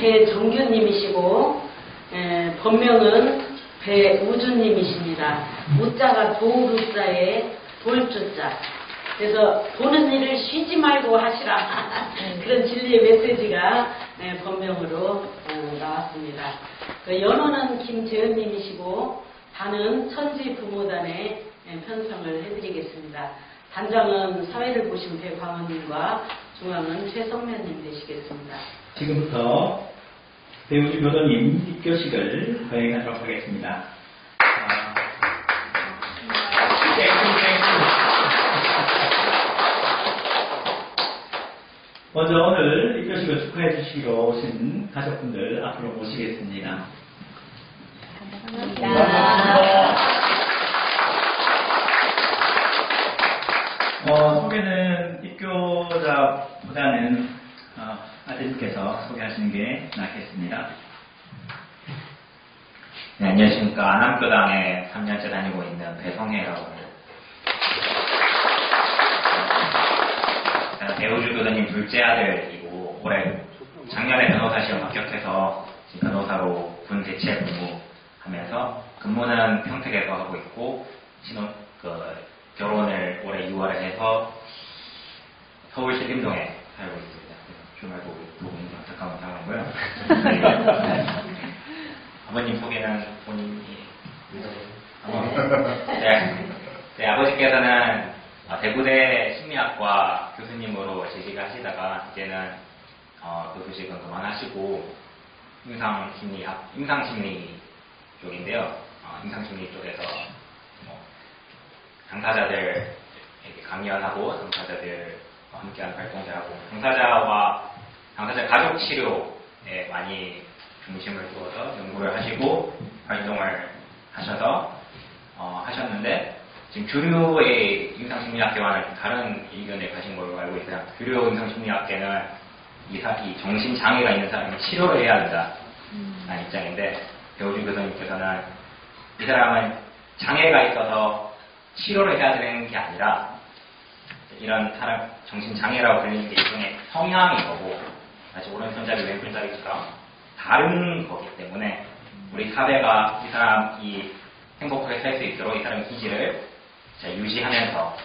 배정규님이시고 본명은 배우주님이십니다. 우자가 도루자에 돌주자. 그래서 보는 일을 쉬지 말고 하시라. 그런 진리의 메시지가 본명으로 나왔습니다. 그 연호는 김재은님이시고 단은 천지부모단에 편성을 해드리겠습니다. 단장은 사회를 보신 배광원님과 중앙은 최성면님 되시겠습니다. 지금부터 배우주 교도님 입교식을 거행하도록 하겠습니다. 먼저 오늘 입교식을 축하해 주시러 오신 가족분들 앞으로 모시겠습니다. 감사합니다. 소개는 입교자보다는 아드님께서 소개하시는 게 낫겠습니다. 네, 안녕하십니까. 안암교당에 3년째 다니고 있는 배성혜라고 합니다. 배우주 교도님 둘째 아들이고 작년에 변호사 시험 합격해서 지금 변호사로 군 대체 근무하면서 근무는 평택에서 하고 있고 결혼을 올해 6월에 해서 서울 신림동에 살고 있습니다. 주말 보고 있는 안타까운 상황이고요. 아버님 소개는 본인이 네, 아버지께서는 대구대 심리학과 교수님으로 재직을 하시다가 이제는 교수직은 그만하시고 임상심리 쪽인데요. 임상심리 쪽에서 당사자들에게 강연하고 당사자들과 함께하는 활동을 하고 당사자 가족 치료에 많이 중심을 두어서 연구를 하시고 활동을 하셨는데 지금 주류의 임상심리학계와는 다른 의견을 가진 걸로 알고 있어요. 주류 임상심리학계는 이 정신장애가 있는 사람이 치료를 해야 된다는 입장인데 배우주 교수님께서는 이 사람은 장애가 있어서 치료를 해야 되는 게 아니라 이런 사람 정신장애라고 불리는 게 일종의 성향인 거고 마치 오른손잡이 왼손잡이처럼 다른 거기 때문에 우리 사회가 이 사람이 행복하게 살 수 있도록 이 사람의 기질을 유지하면서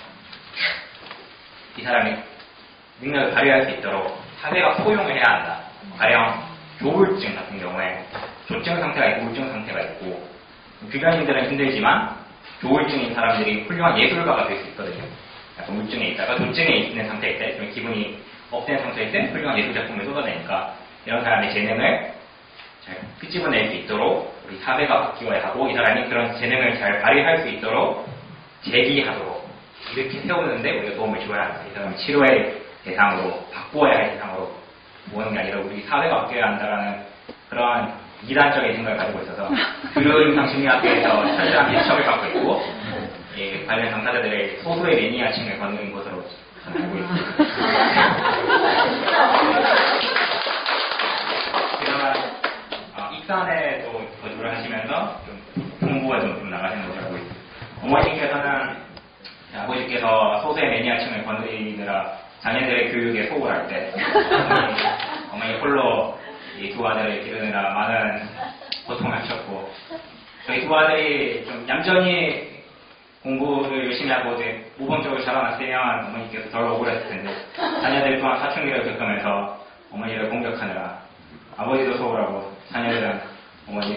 이 사람이 능력을 발휘할 수 있도록 사회가 포용을 해야 한다. 가령 조울증 같은 경우에 조증 상태가 있고 우울증 상태가 있고 주변인들은 힘들지만 조울증인 사람들이 훌륭한 예술가가 될 수 있거든요. 약간 우울증에 있다가 조증에 있는 상태일 때, 좀 기분이 업된 상태일 때 훌륭한 예술 작품을 쏟아내니까 이런 사람의 재능을 잘 끄집어낼 수 있도록 우리 사회가 바뀌어야 하고 이 사람이 그런 재능을 잘 발휘할 수 있도록 제기하도록 이렇게 세우는데 우리가 도움을 줘야 합니다. 이 사람이 치료의 대상으로 바꾸어야 할 대상으로 모으는 게 아니라 우리 사회가 바뀌어야 한다라는 그런 이단적인 생각을 가지고 있어서 주류 임상심리학계에서 철저한 예척을 받고 있고 관련 당사자들의 소수의 매니아층을 거는 것으로 저는 알고 있습니다. 그러나 익산에도 거주를 하시면서 좀 공부가 좀 나가시는 것으로 알고 있습니다. 아버지께서 소수의 매니아층을 거느리느라 자녀들의 교육에 소홀할 때 어머니 홀로 이 두 아들을 기르느라 많은 고통을 하셨고 저희 두 아들이 좀 얌전히 공부를 열심히 하고 이제 모범적으로 자라났으면 어머니께서 덜 억울했을 텐데 자녀들 또한 사춘기를 겪으면서 어머니를 공격하느라 아버지도 소홀하고 자녀들은 어머니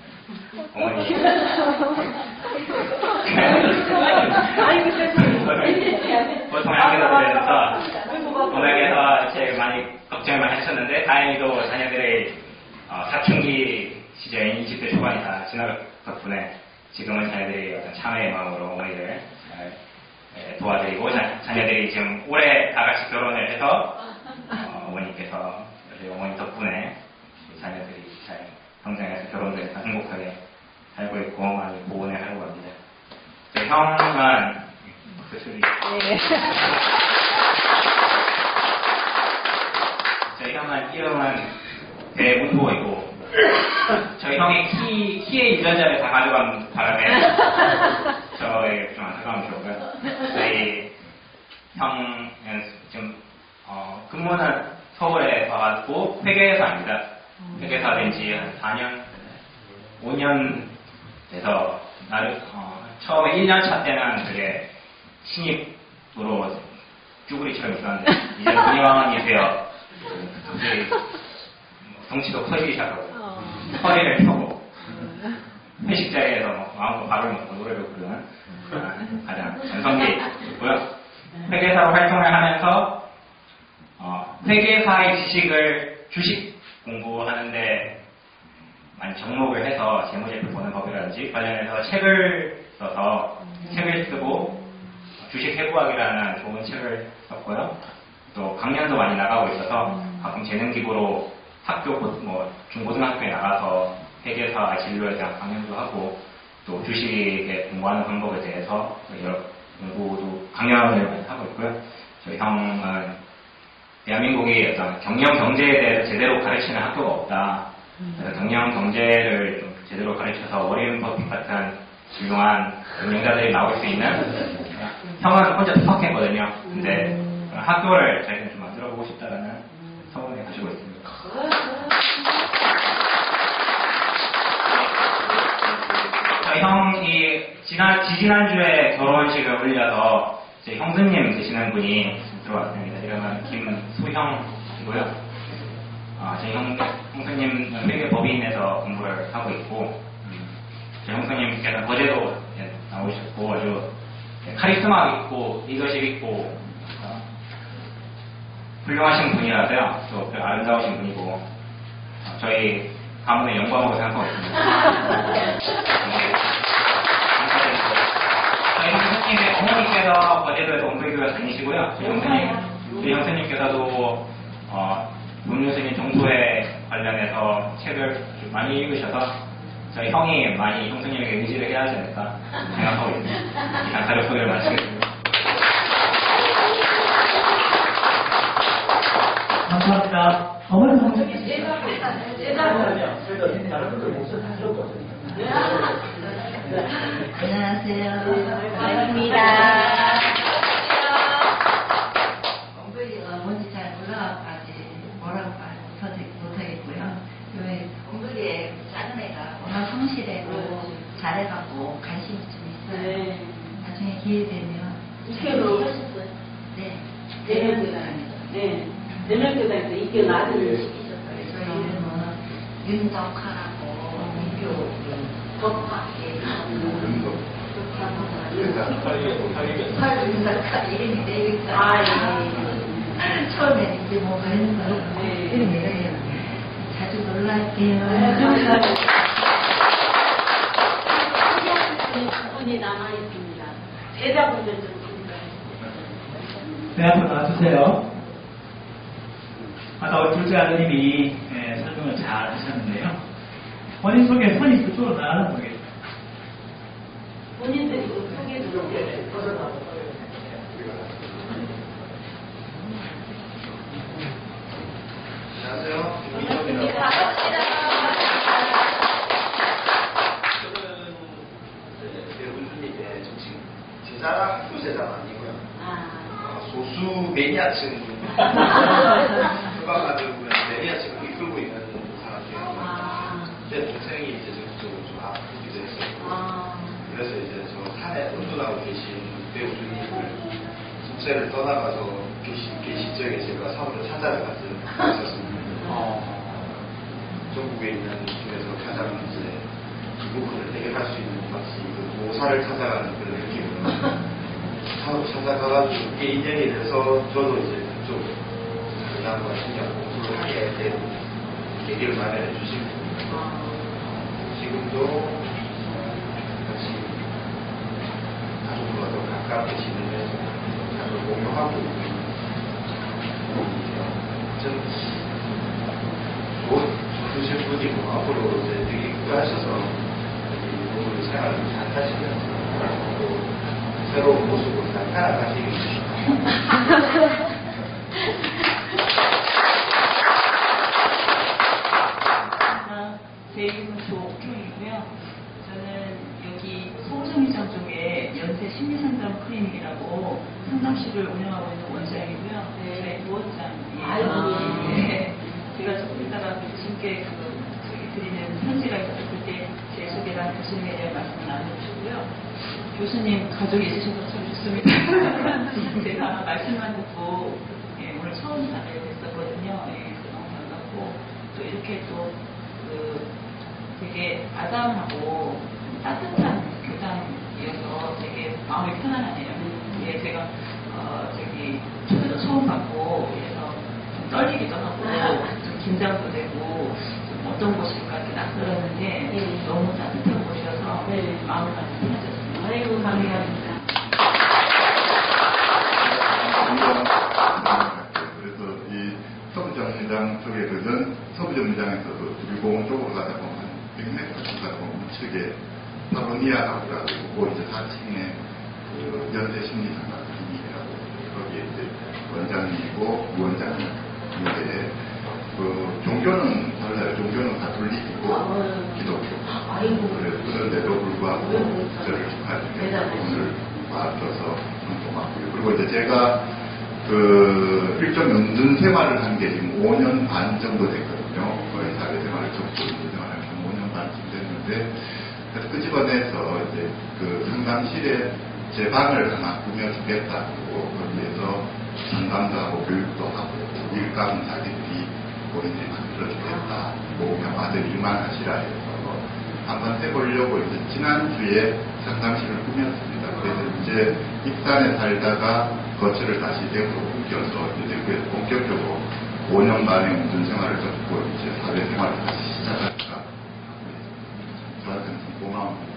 보통 양계자들에서 워낙에서 제일 많이 걱정을 많이 하셨는데 다행히도 자녀들의 사춘기 시절 20대 초반이 다 지나갈 덕분에 지금은 자녀들이 어떤 참회의 마음으로 어머니를 잘 도와드리고 자녀들이 지금 올해 다 같이 결혼을 해서 어머니께서 어머니 덕분에 자녀들이 잘 성장해서 결혼도 해서 행복하게 살고 있고 많이 보온을 하려고 합니다. 저희 형은 저희 형은 이름은 배문보이고 저희 형이 키의 유전자를 다 가져간 바람에 저의 좀 안타까운 기억은 저희 형은 지금 근무는 서울에 와가지고 회계에서 합니다. 회계사 된 지 한 4년, 5년 돼서 처음에 1년 차 때는 되게 신입으로 쭈구리처럼 있었는데 이제 군의왕이 되어 갑자기 덩치도 커지기 시작하고 허리를 펴고 회식 자리에서 마음껏 밥을 먹고 노래를 부르는 가장 전성기에 있고요. 회계사로 활동을 하면서 회계사의 지식을 주식 공부하는데 많이 접목을 해서 재무제표 보는 법이라든지 관련해서 책을 써서 책을 쓰고 주식 해부학이라는 좋은 책을 썼고요. 또 강연도 많이 나가고 있어서 가끔 재능기부로 학교 중고등학교에 나가서 회계사 진로에 대한 강연도 하고 또 주식에 공부하는 방법에 대해서 여러 공부도 강연을 하고 있고요. 저희 형은 대한민국이 어떤 경영 경제에 대해서 제대로 가르치는 학교가 없다. 그래서 경영 경제를 좀 제대로 가르쳐서 워렌 버핏 같은 훌륭한 경영자들이 나올 수 있는 형은 혼자 투박했거든요. 근데 학교를 자기는 좀 만들어보고 싶다라는 소원을 가지고 있습니다. 저희 형이 지지난주에 결혼식을 올려서 제 형수님 되시는 분이 들어왔습니다. 이름은 김수형이고요. 저희 형수님은 회계법인에서 공부를 하고 있고 저희 형수님께서는 어제도 나오셨고 아주 카리스마 있고 리더십 있고 훌륭하신 분이라서요. 또 아름다우신 분이고 저희 가문의 영광으로 생각하고 있습니다. 저희 형수님의 어머니께서 어제도 엉덩이교회 다니시고요. 저희 형수님께서도 문유스님 정도에 관련해서 책을 많이 읽으셔서 저희 형이 많이 형수님에게 의지를 해야 하지 않을까 생각하고 있습니다. 이상 가족 소개를 마치겠습니다. 감사합니다. 어머니 성적이 안녕하세요. 반갑습니다. 뭔지 잘 몰라서 아직 뭐라고 못하겠고요. 공부에 작은 애가 워낙 성실하고 잘해갖고 관심이 좀 있어요. 네. 나중에 기회 되면 입교로 하셨어요? 네. 내년교단에서. 네. 내년교단에서 입교 나중에 시키셨어요. 저희 이름은 윤덕하라고 입교 덕화. 윤덕하 이름이 내니까. 처음에는 이제 뭐 그런 거 이름이 자주 놀랄게요. 분이 남아있습니다. 제자분들 좀 네, 앞으로 나와주세요. 아까 우리 둘째 아드님이 설명을 잘 하셨는데요. 본인 소개, 선이 그쪽으로 나가는 모르겠어요. 본인들이 소개 좀 해주세요. 안녕하세요. 반갑습니다. 저는 배우주님의 정식 제자라 학교 제자는 아니고요. 소수 매니아층 휴방가들 보면 매니아층을 이끌고 있는 사람 중에 한 명입니다. 제 동생이 이제 전적으로 좀 아프기도 했었고 그래서 이제 저 산에 운동하고 계신 배우주님을 숙제를 떠나가서 계신 지역에 제가 사원을 찾아러 갔었습니다. 전국에 있는 중에서 가장 이제 기복을 해결할 수 있는 마치 그 모사를 찾아가는 그런 느낌으로 사원 찾아가가지고 그게 인연이 돼서 저도 이제 그쪽 대학과 신경 공부를 하게 된 계기를 마련해 주시고 지금도 같이 가족들과 더 가깝게 지내면서 가족을 공유하고 있는 좋으신 분이고 앞으로 이제 되게 구하셔서 오늘 생활을 잘 하시면서 또 새로운 모습으로 잘 살아가시길 제 이름은 조옥중이고요. 저는 여기 송정이장 쪽에 연세 심리상담 클리닉이라고 상담실을 운영하고 있는 원장이고요. 저희 부원장이에요. 네. 제가 제가 조금 이따가 교수님께 드리는 편지가 있어서 그때 제 소개랑 교수님에 대한 말씀을 나눠주시고요. 교수님 가족이 있으셔서 참 좋습니다. 제가 말씀만 듣고 오늘 처음 자리에 뵀었거든요. 너무 반갑고 또 이렇게 또 되게 아담하고 따뜻한 교장이어서 되게 마음이 편안하네요. 제가 초대도 처음 받고 그래서 좀 떨리기도 하고 좀 긴장도 되고 좀 어떤 곳일까 이렇게 낯설었는데 너무 따뜻한 곳이어서 마음이 많이 편해졌습니다. 아이고 감사합니다. 그래서 이 서부정류장 쪽에서는 서부정류장에서도 주리공원 쪽으로 가다 보면 100m 정도 가다 보면 우측에 파로니아하고라고 이제 4층에 그 연세심리상가 기밀이라고 거기에 이제 원장님이고 부원장님인데 그 종교는 달라요. 종교는 가톨릭이고 기독교. 그런데도 불구하고 저를 축하해 주셔서 오늘 와줘서 고맙고요. 그리고 이제 제가 일종 연준 생활을 한 게 지금 5년 반 정도 됐거든요. 거의 사회생활을 접고 연준 생활을 한 5년 반쯤 됐는데, 그래서 그 집안에서 이제 그 상담실에 제 방을 하나 꾸며주겠다고 거기에서 상담도 하고 교육도 하고 일감 자기들이 본인들이 만들어주겠다. 뭐 그냥 아들 일만 하시라 해서 한번 해보려고 이제 지난주에 상담실을 꾸몄습니다. 그래서 이제 익산에 살다가 거처를 다시 대구로 옮겨서 이제 그래서 본격적으로 5년 만에 운전 생활을 접고 이제 사회 생활을 다시 시작할까. 저한테는 좀 고마운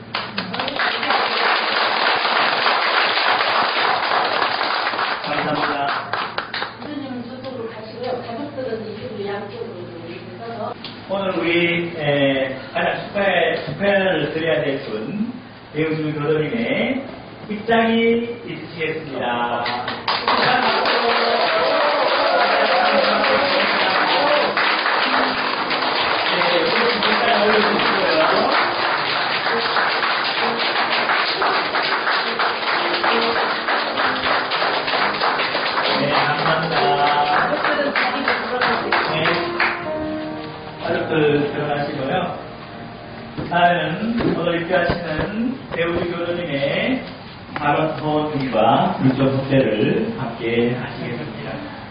감사합니다. 교수님은 저쪽으로 가시고요. 가족들은 이쪽으로 양쪽으로 이렇게 서서 오늘 우리 가장 축하를 드려야 될 분 배우주 교도님의 입장이 있으시겠습니다. 네, 감사합니다. 가족들은 자리로 돌아가시고 가족들 들어가시고요. 다음은 오늘 입교하시는 배우주 교도님의 발언 소원과 불교 소개를 함께 하시겠습니다.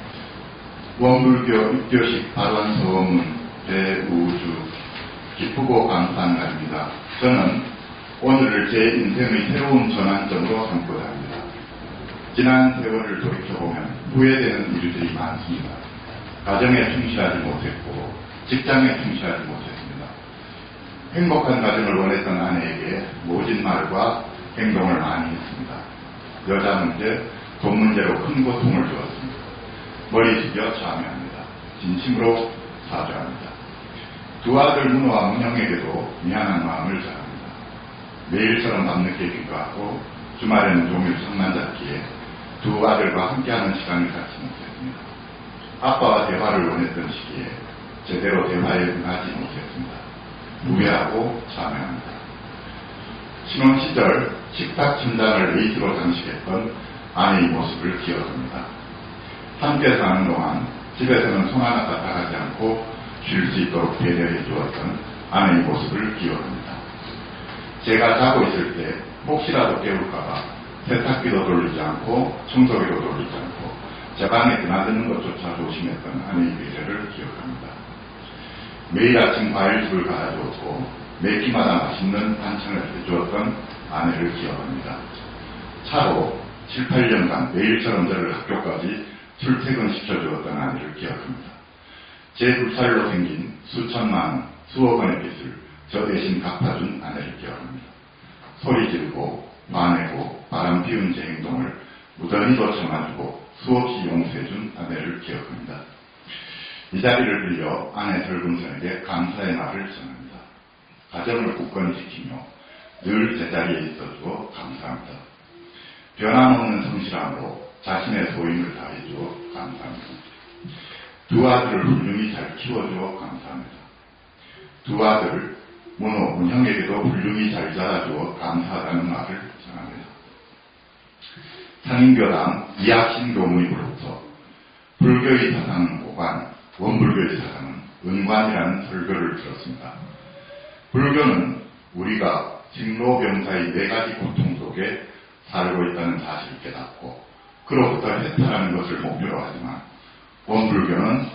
원불교 입교식 발언 소문 대우주 기쁘고 감사한 날입니다. 저는 오늘을 제 인생의 새로운 전환점으로 삼고자 합니다. 지난 세월을 돌이켜보면 후회되는 일들이 많습니다. 가정에 충실하지 못했고 직장에 충실하지 못했습니다. 행복한 가정을 원했던 아내에게 모진 말과 행동을 많이 했습니다. 여자 문제, 돈 문제로 큰 고통을 주었습니다. 머리 숙여 참여합니다. 진심으로 사죄합니다. 두 아들 문호와 문형에게도 미안한 마음을 전합니다. 매일처럼 밤늦게 귀가하고 주말에는 종일 손만 잡기에 두 아들과 함께하는 시간을 갖지 못했습니다. 아빠와 대화를 원했던 시기에 제대로 대화에 응하지 못했습니다. 후회하고 참여합니다. 신혼 시절 식탁 천장을 레이스로 장식했던 아내의 모습을 기억합니다. 함께 사는 동안 집에서는 손 하나 까딱하지 않고 쉴 수 있도록 배려해 주었던 아내의 모습을 기억합니다. 제가 자고 있을 때 혹시라도 깨울까봐 세탁기도 돌리지 않고 청소기도 돌리지 않고 제 방에 드나드는 것조차 조심했던 아내의 배려를 기억합니다. 매일 아침 과일술을 갈아주었고 매 끼마다 맛있는 반찬을 해주었던 아내를 기억합니다. 차로 7, 8년간 매일처럼 저를 학교까지 출퇴근시켜주었던 아내를 기억합니다. 제 불살로 생긴 수천만 원, 수억 원의 빚을 저 대신 갚아준 아내를 기억합니다. 소리 지르고 화내고 바람 피운 제 행동을 무던히도 참아주고 수없이 용서해준 아내를 기억합니다. 이 자리를 빌려 아내 설금선에게 감사의 말을 전합니다. 가정을 굳건히 지키며 늘 제자리에 있어주어 감사합니다. 변함없는 성실함으로 자신의 소임을 다해주어 감사합니다. 두 아들을 훌륭히 잘 키워주어 감사합니다. 두 아들 문호, 문형에게도 훌륭히 잘 자라주어 감사하다는 말을 전합니다. 상인교당 이학신 교무님으로부터 불교의 사상 보관, 원불교의 사상은 은관이라는 설교를 들었습니다. 불교는 우리가 생로병사의 4가지 고통 속에 살고 있다는 사실을 깨닫고 그로부터 해탈하는 것을 목표로 하지만 원불교는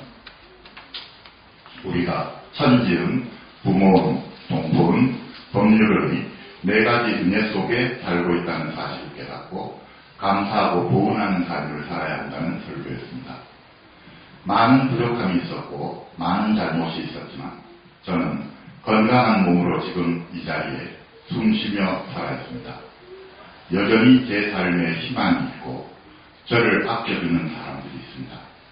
우리가 천지은, 부모은, 동포은, 법률의 4가지 은혜 속에 살고 있다는 사실을 깨닫고 감사하고 보은하는 삶을 살아야 한다는 설교였습니다. 많은 부족함이 있었고 많은 잘못이 있었지만 저는 건강한 몸으로 지금 이 자리에 숨쉬며 살아있습니다. 여전히 제 삶에 희망이 있고 저를 아껴주는 사람들이 있습니다.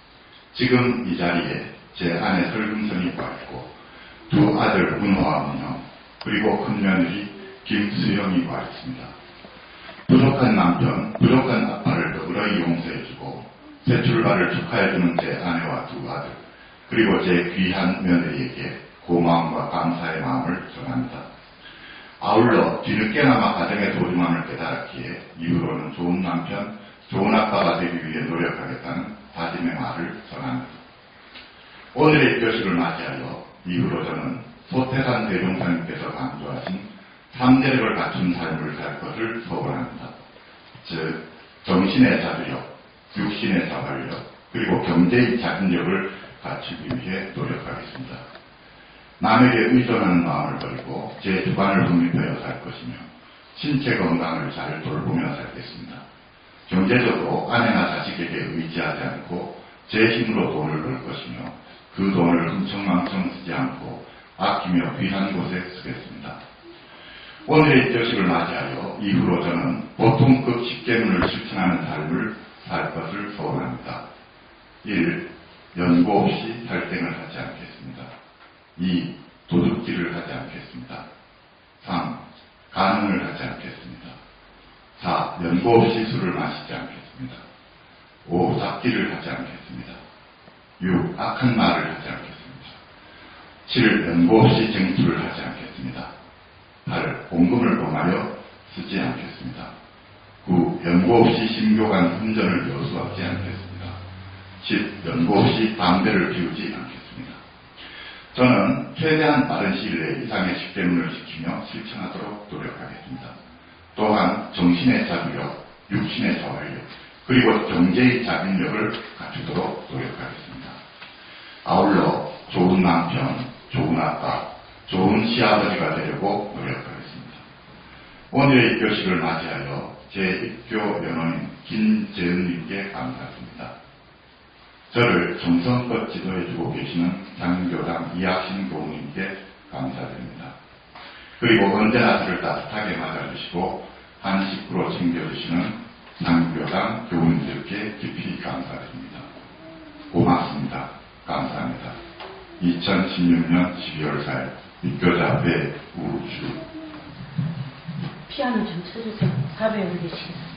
지금 이 자리에 제 아내 설금선이 와 있고 2 아들 문호와 문형 그리고 큰며느리 김수영이 와 있습니다. 부족한 남편, 부족한 아빠를 너그러이 용서해주고 새 출발을 축하해주는 제 아내와 2 아들 그리고 제 귀한 며느리에게 고마움과 감사의 마음을 전합니다. 아울러 뒤늦게나마 가정의 소중함을 깨달았기에 이후로는 좋은 남편, 좋은 아빠가 되기 위해 노력하겠다는 다짐의 말을 전합니다. 오늘의 교식을 맞이하여 이후로 저는 소태산 대종사님께서 강조하신 3대력을 갖춘 삶을 살 것을 소원합니다. 즉 정신의 자주력, 육신의 자발력, 그리고 경제의 자금력을 갖추기 위해 노력하겠습니다. 남에게 의존하는 마음을 버리고 제 주관을 확립하여 살 것이며 신체 건강을 잘 돌보며 살겠습니다. 경제적으로 아내나 자식에게 의지하지 않고 제 힘으로 돈을 벌 것이며 그 돈을 흥청망청 쓰지 않고 아끼며 귀한 곳에 쓰겠습니다. 오늘의 교식을 맞이하여 이후로 저는 보통급 십계문을 실천하는 삶을 살 것을 소원합니다. 1. 연고 없이 살땡을 하지 않겠습니다. 2. 도둑질을 하지 않겠습니다. 3. 간음을 하지 않겠습니다. 4. 연고 없이 술을 마시지 않겠습니다. 5. 잡기를 하지 않겠습니다. 6. 악한 말을 하지 않겠습니다. 7. 연고 없이 쟁투를 하지 않겠습니다. 8. 공금을 범하여 쓰지 않겠습니다. 9. 연고 없이 신교간 혼전을 여수하지 않겠습니다. 10. 연고 없이 담배를 피우지 않겠습니다. 저는 최대한 빠른 시일 내에 이상의 십계문을 지키며 실천하도록 노력하겠습니다. 또한 정신의 자주력, 육신의 자활력, 그리고 경제의 자금력을 갖추도록 노력하겠습니다. 아울러 좋은 남편, 좋은 아빠, 좋은 시아버지가 되려고 노력하겠습니다. 오늘의 입교식을 맞이하여 제 입교 연호인 김재은님께 감사드립니다. 저를 정성껏 지도해주고 계시는 장교당 이학신 교우님께 감사드립니다. 그리고 언제나 저를 따뜻하게 맞아주시고 한식으로 챙겨주시는 장교당 교우님들께 깊이 감사드립니다. 고맙습니다. 감사합니다. 2016년 12월 4일 입교자 배우주. 피아노 좀 쳐주세요. 사배우 계시겠습니다.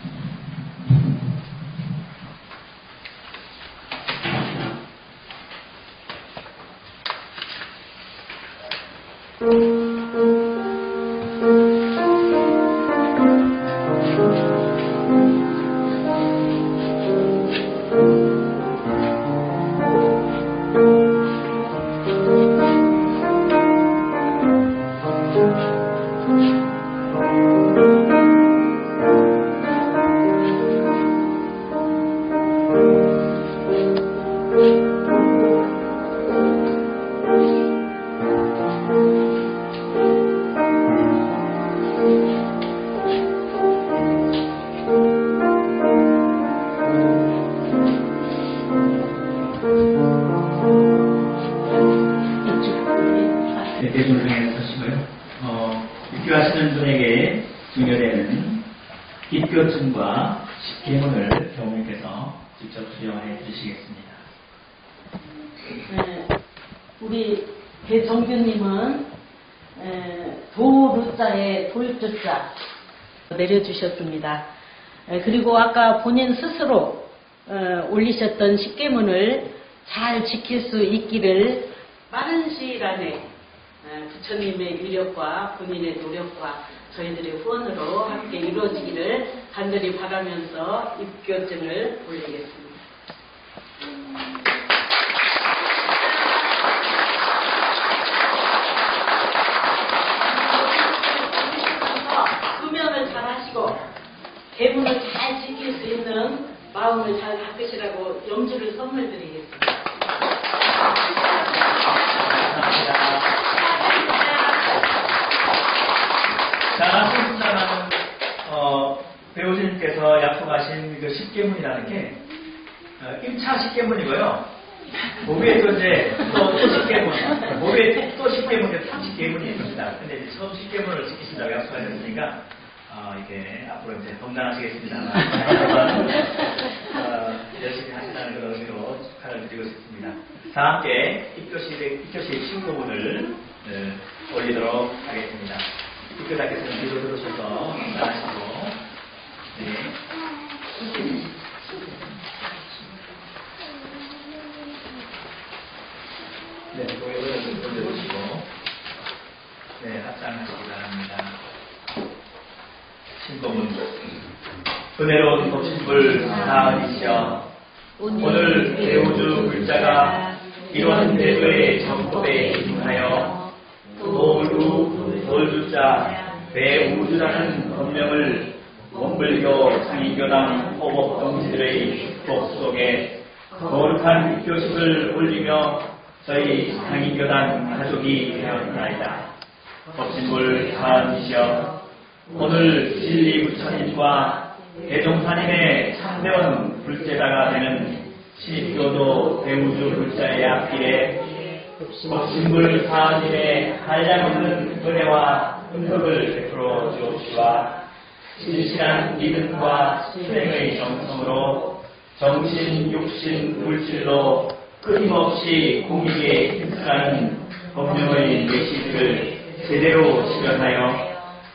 대분을 향해서 서시고요. 입교하시는 분에게 중요되는 입교증과 십계문을 교우님께서 직접 수령해 주시겠습니다. 네, 우리 배정규님은 도루자에 돌주자 내려주셨습니다. 그리고 아까 본인 스스로 올리셨던 십계문을 잘 지킬 수 있기를 빠른 시일 안에 부처님의 인력과 본인의 노력과 저희들의 후원으로 함께 이루어지기를 간절히 바라면서 입교증을 올리겠습니다. 대문을 잘 지킬 수 있는 마음을 잘 바꾸시라고 영주를 선물 드리겠습니다. 자, 손순자는 배우진님께서 약속하신 그 10계문이라는 게 1차 10계문이고요. 모비에 또 이제 또 10계문, 모비에 또 10계문이 30계문이 있습니다. 근데 이제 처음 10계문을 지키신다고 약속하셨으니까 이게 앞으로 이제 건강하시겠습니다만 열심히 하신다는 그런 의미로 축하를 드리고 싶습니다. 다 함께 2교시 신고문을 올리도록 하겠습니다. 입교자께서는 뒤로 들어오셔서 나가시고 네, 고개를 올려주시고 네, 합장하시기 바랍니다. 신고문 은혜로운 법신불 사은이시여 오늘 대우주 불자가 이러한 대도의 정법에 입문하여 돌주자 배우주라는 법명을 원불교 상인교당 호법 동지들의 축복 속에 거룩한 교식을 올리며 저희 상인교당 가족이 되었나이다. 법신불 사은이시여 오늘 진리부처님과 대종사님의 참되원 불제자가 되는 신입교도 배우주 불자의 앞길에 법신불 사은님의 한량없는 은혜와 은덕을 베풀어 주옵시와 진실한 믿음과 실행의 정성으로 정신, 육신, 물질로 끊임없이 공익에 힘쓰라는 법령의 메시지를 제대로 실현하여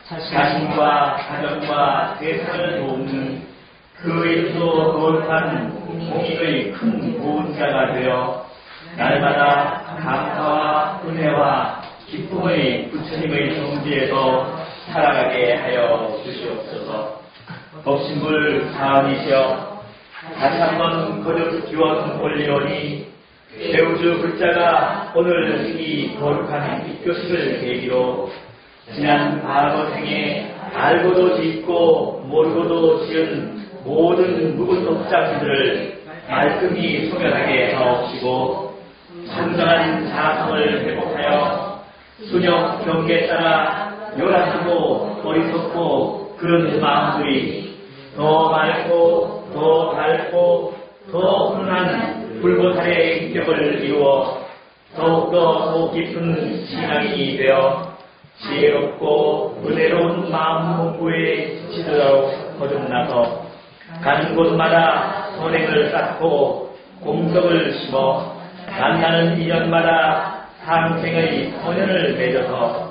자신과 가정과 세상을 돕는 그 일도 거룩한 공익의 큰 보훈자가 되어 날마다 감사와 은혜와 기쁨의 부처님의 성지에서 살아가게 하여 주시옵소서. 법신불 사은이시여 다시 한번 거듭 기원 올리오니 배우주 불자가 오늘 이 거룩한 입교식을 계기로 지난 과거생에 알고도 짓고 모르고도 지은 모든 묵은 업장들을 말끔히 소멸하게 하옵시고 청정한 자성을 회복하여 순영 경계에 따라 요란하고 어리석고 그런 마음들이 더 맑고 더 밝고 더 훈훈한 불보살의 인격을 이루어 더욱더 더 깊은 신앙인이 되어 지혜롭고 은혜로운 마음 공부에 지치도록 거듭나서 가는 곳마다 선행을 쌓고 공덕을 심어 만나는 인연마다 상생의 선연을 맺어서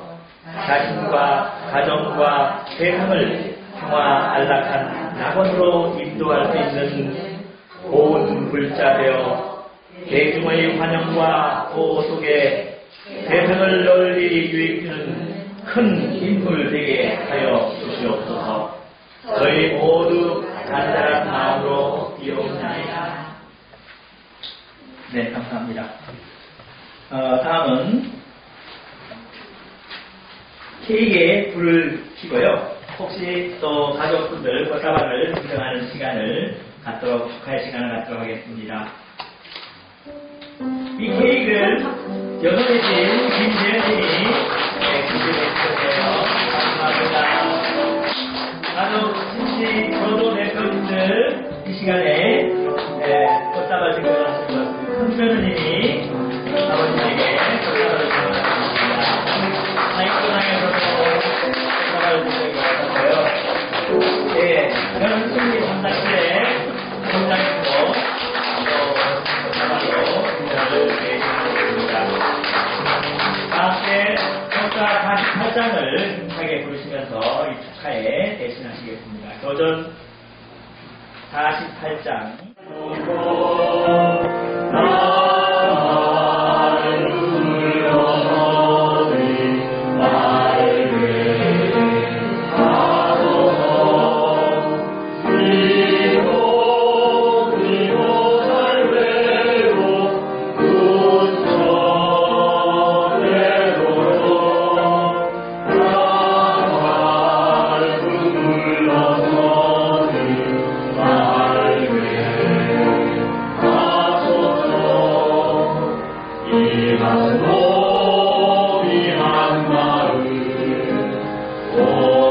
자신과 가정과 세상을 평화 안락한 낙원으로 인도할 수 있는 고운 불자 되어 대중의 환영과 보호 속에 세상을 널리 유익하는 큰 인물 되게 하여 주시옵소서. 저희 모두 간절한 마음으로 비옵나이다. 네, 감사합니다. 다음은 케이크에 불을 켜고요. 혹시 또 가족분들 꽃다발을 증정하는 시간을 갖도록 축하의 시간을 갖도록 하겠습니다. 이 케이크를 여성이신 김재현님이 준비해 주셨어요. 감사합니다. 가족, 친지, 교도 대표님들 이 시간에 꽃다발 증정하시는 것 큰며느님이 아버님에게 꽃다발을 증정하셨습니다. 사익도당에서도 꽃다발을 증정하셨어요. 네, 저는 승리 담당실에 담당했고 꽃다발로 증정을 해주셨습니다. 다음에 꽃다 48장을 힘차게 부르시면서 이 축하에 대신하시겠습니다. 도전 48장. Oh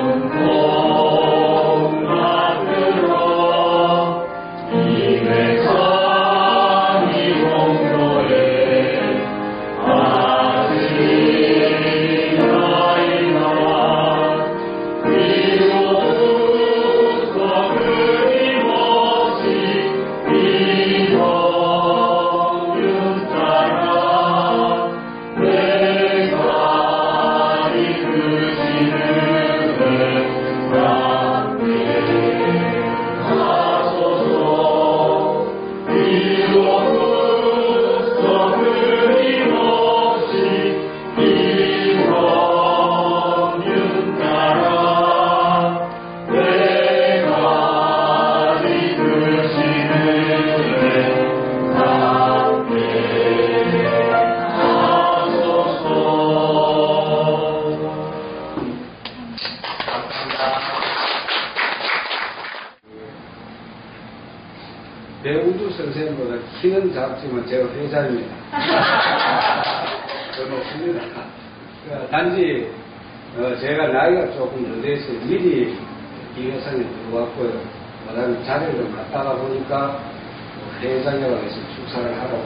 배우도 선생님보다 키는 작지만 제가 회장입니다. 더 높습니다. 단지 제가 나이가 조금 더 돼서 미리 이 회사에 들어왔고요. 그다음에 자리를 좀 갔다가 보니까 회장이라고 해서 축사를 하라고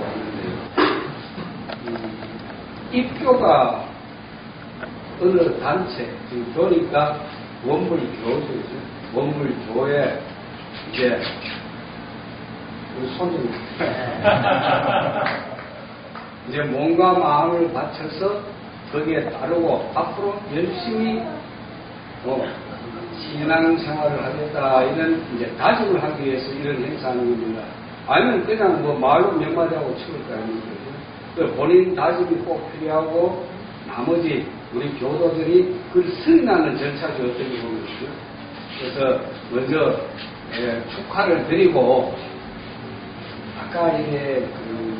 하는데요. 입교가 어느 단체, 지금 교니까 원불교죠. 원불교에 이제 우리 손님 이제 몸과 마음을 바쳐서 거기에 따르고 앞으로 열심히 신앙생활을 하겠다 이런 이제 다짐을 하기 위해서 이런 행사하는 겁니다. 아니면 그냥 뭐 말로 몇 마디 하고 치울 거 아닙니까? 본인 다짐이 꼭 필요하고 나머지 우리 교도들이 그걸 승인하는 절차죠. 어떻게 보면. 그래서 먼저 축하를 드리고 아까 이게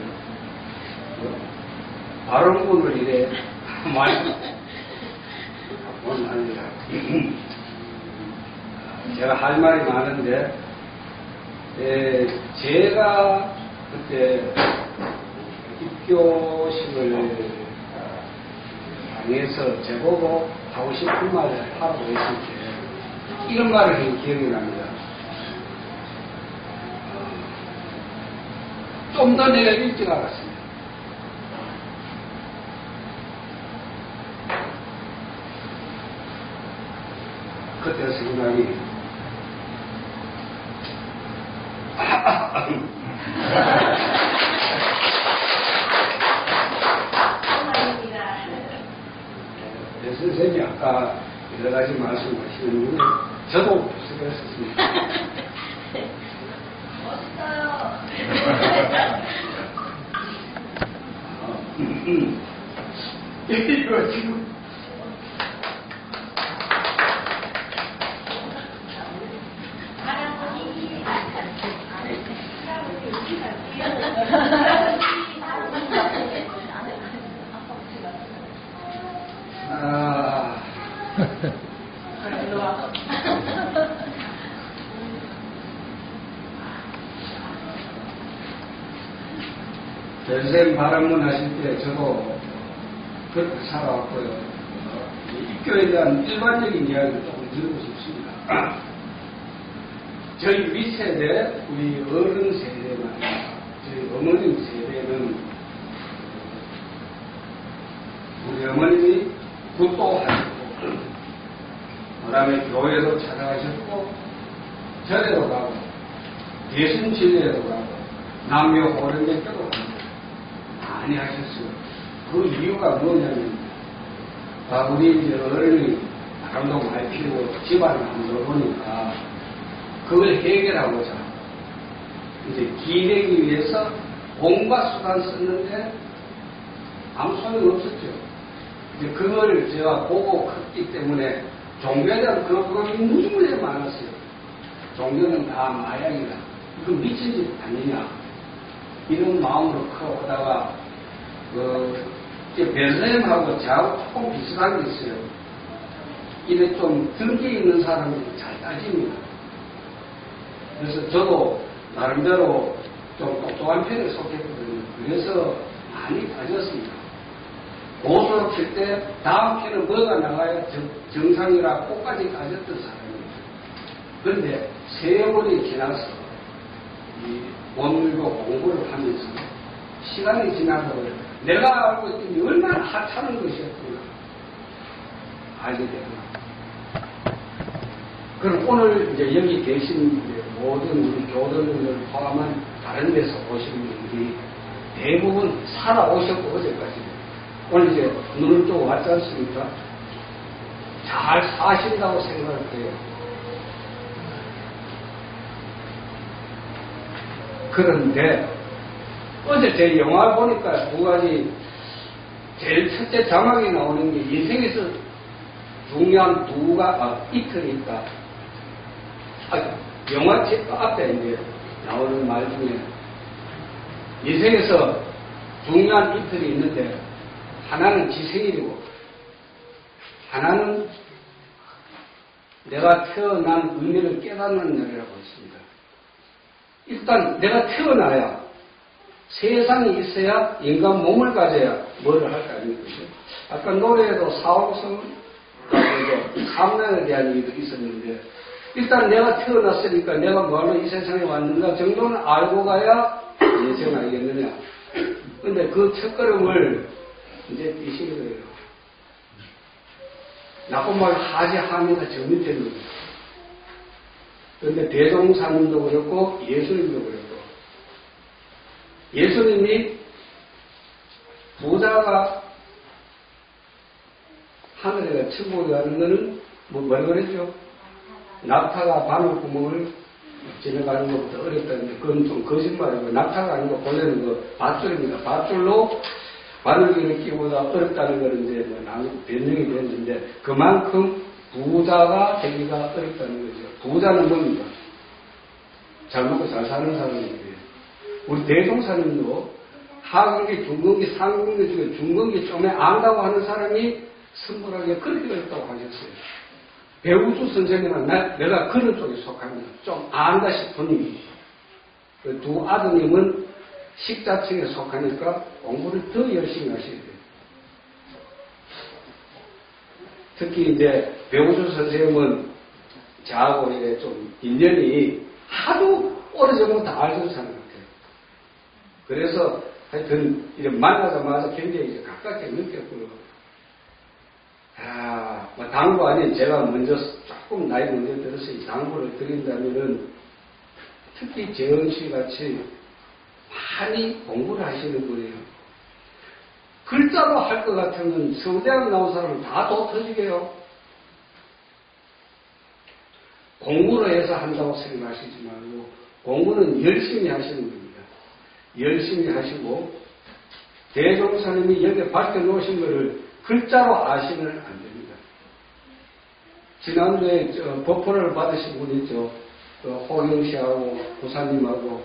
발언문을 이래 많이 아니다. 제가 할 말이 많은데 제가 그때 입교식을 당해서 제보고 하고 싶은 말을 하라고 했을 때 이런 말을 한 기억이 납니다. 좀 더 내가 일찍 알았습니다. 그때 생각이 배 선생님이 아까 여러 가지 말씀하시는 중에 저도 수고했었습니다. 이거 지금 선생님 발언문 하실 때 저도 그렇게 살아왔고요. 입교에 대한 일반적인 이야기를 조금 드리고 싶습니다. 저희 윗세대, 우리 어른 세대나 저희 어머님 세대는 우리 어머님이 굿도 하셨고 그 다음에 교회도 찾아가셨고 절에도 가고 예순진례에도 가고 남녀 호련대교도 가고 많이 하셨어요. 그 이유가 뭐냐면 우리 이제 어른이 바람도 많이 피우고 집안을 만들어 보니까 그걸 해결하고자 이제 기대기 위해서 온갖 수단 썼는데 아무 소용이 없었죠. 이제 그걸 제가 보고 컸기 때문에 종교에 대한 그런 무지무지하게 많았어요. 종교는 다 마약이다. 이거 미친 짓 아니냐. 이런 마음으로 커오다가 변선생님하고 저하고 조금 비슷한 게 있어요. 이래 좀 등기 있는 사람이 잘 따집니다. 그래서 저도 나름대로 좀 똑똑한 편에 속했거든요. 그래서 많이 따졌습니다. 고소를 칠 때 다음 키는 뭐가 나가야 정상이라 꼭까지 따졌던 사람입니다. 그런데 세월이 지나서 이 원물과 공부를 하면서 시간이 지나서 내가 알고 있더니 얼마나 하찮은 것이었구나 알게 됩니다. 그럼 오늘 이제 여기 계신 모든 우리 교도님들 포함한 다른 데서 오신 분들이 대부분 살아오셨고 어제까지 오늘 이제 눈을 뜨고 왔지 않습니까? 잘 사신다고 생각을 해요. 그런데 어제 제 영화 보니까 두 가지 제일 첫째 자막이 나오는 게 인생에서 중요한 이틀이 있다. 영화 앞에 이제 나오는 말 중에 인생에서 중요한 이틀이 있는데 하나는 지 생일이고 하나는 내가 태어난 의미를 깨닫는 날이라고 했습니다. 일단 내가 태어나야 세상이 있어야 인간 몸을 가져야 뭐를 할 거 아닙니까? 아까 노래에도 사옥성 삼난에 대한 얘기도 있었는데 일단 내가 태어났으니까 내가 뭐하러 이 세상에 왔는가 정도는 알고 가야 인생을 알겠느냐. 근데 그 첫걸음을 이제 뛰시는 거예요. 나쁜 말 하지 합니다. 저 밑에 있는 거예요. 그런데 대종사님도 그렇고 예수님도 그렇고 예수님이 부자가 하늘에 천국에 가는 거는 뭐라고 그랬죠? 낙타가 바늘구멍을 지나가는 것보다 어렵다는데 그건 좀 거짓말이고 낙타가 아니고 본래는 그 밧줄입니다. 밧줄로 바늘기를 끼고보다 어렵다는 걸 이제 변명이 됐는데 그만큼 부자가 되기가 어렵다는 거죠. 부자는 뭡니까? 잘 먹고 잘 사는 사람이에요. 우리 대종사님도 하근기, 중근기, 상근기 중에 중근기 좀에 안다고 하는 사람이 선물하기가 그렇게 어렵다고 하셨어요. 배우주 선생님은 내가 그런 쪽에 속합니다. 좀 안다 싶으니 그 두 아드님은 식자층에 속하니까 공부를 더 열심히 하셔야 돼요. 특히 이제 배우주 선생님은 저하고 이제 좀 인연이 하도 오래전부터 알던 사람 같아요. 그래서 하여튼 이제 만나자마자 굉장히 이제 가깝게 느꼈고요. 뭐 당부 아닌 제가 먼저 조금 나이 먼저 들어서 이 당부를 드린다면은 특히 재현 씨 같이 많이 공부를 하시는 분이에요. 글자로 할 것 같으면 서울대학 나온 사람은 다 도 터지게요. 공부로 해서 한다고 생각하시지 말고 공부는 열심히 하시는 겁니다. 열심히 하시고 대종사님이 여기에 밝혀놓으신 것을 글자로 아시면 안 됩니다. 지난주에 법포를 받으신 분이 있죠. 호경 씨하고 부사님하고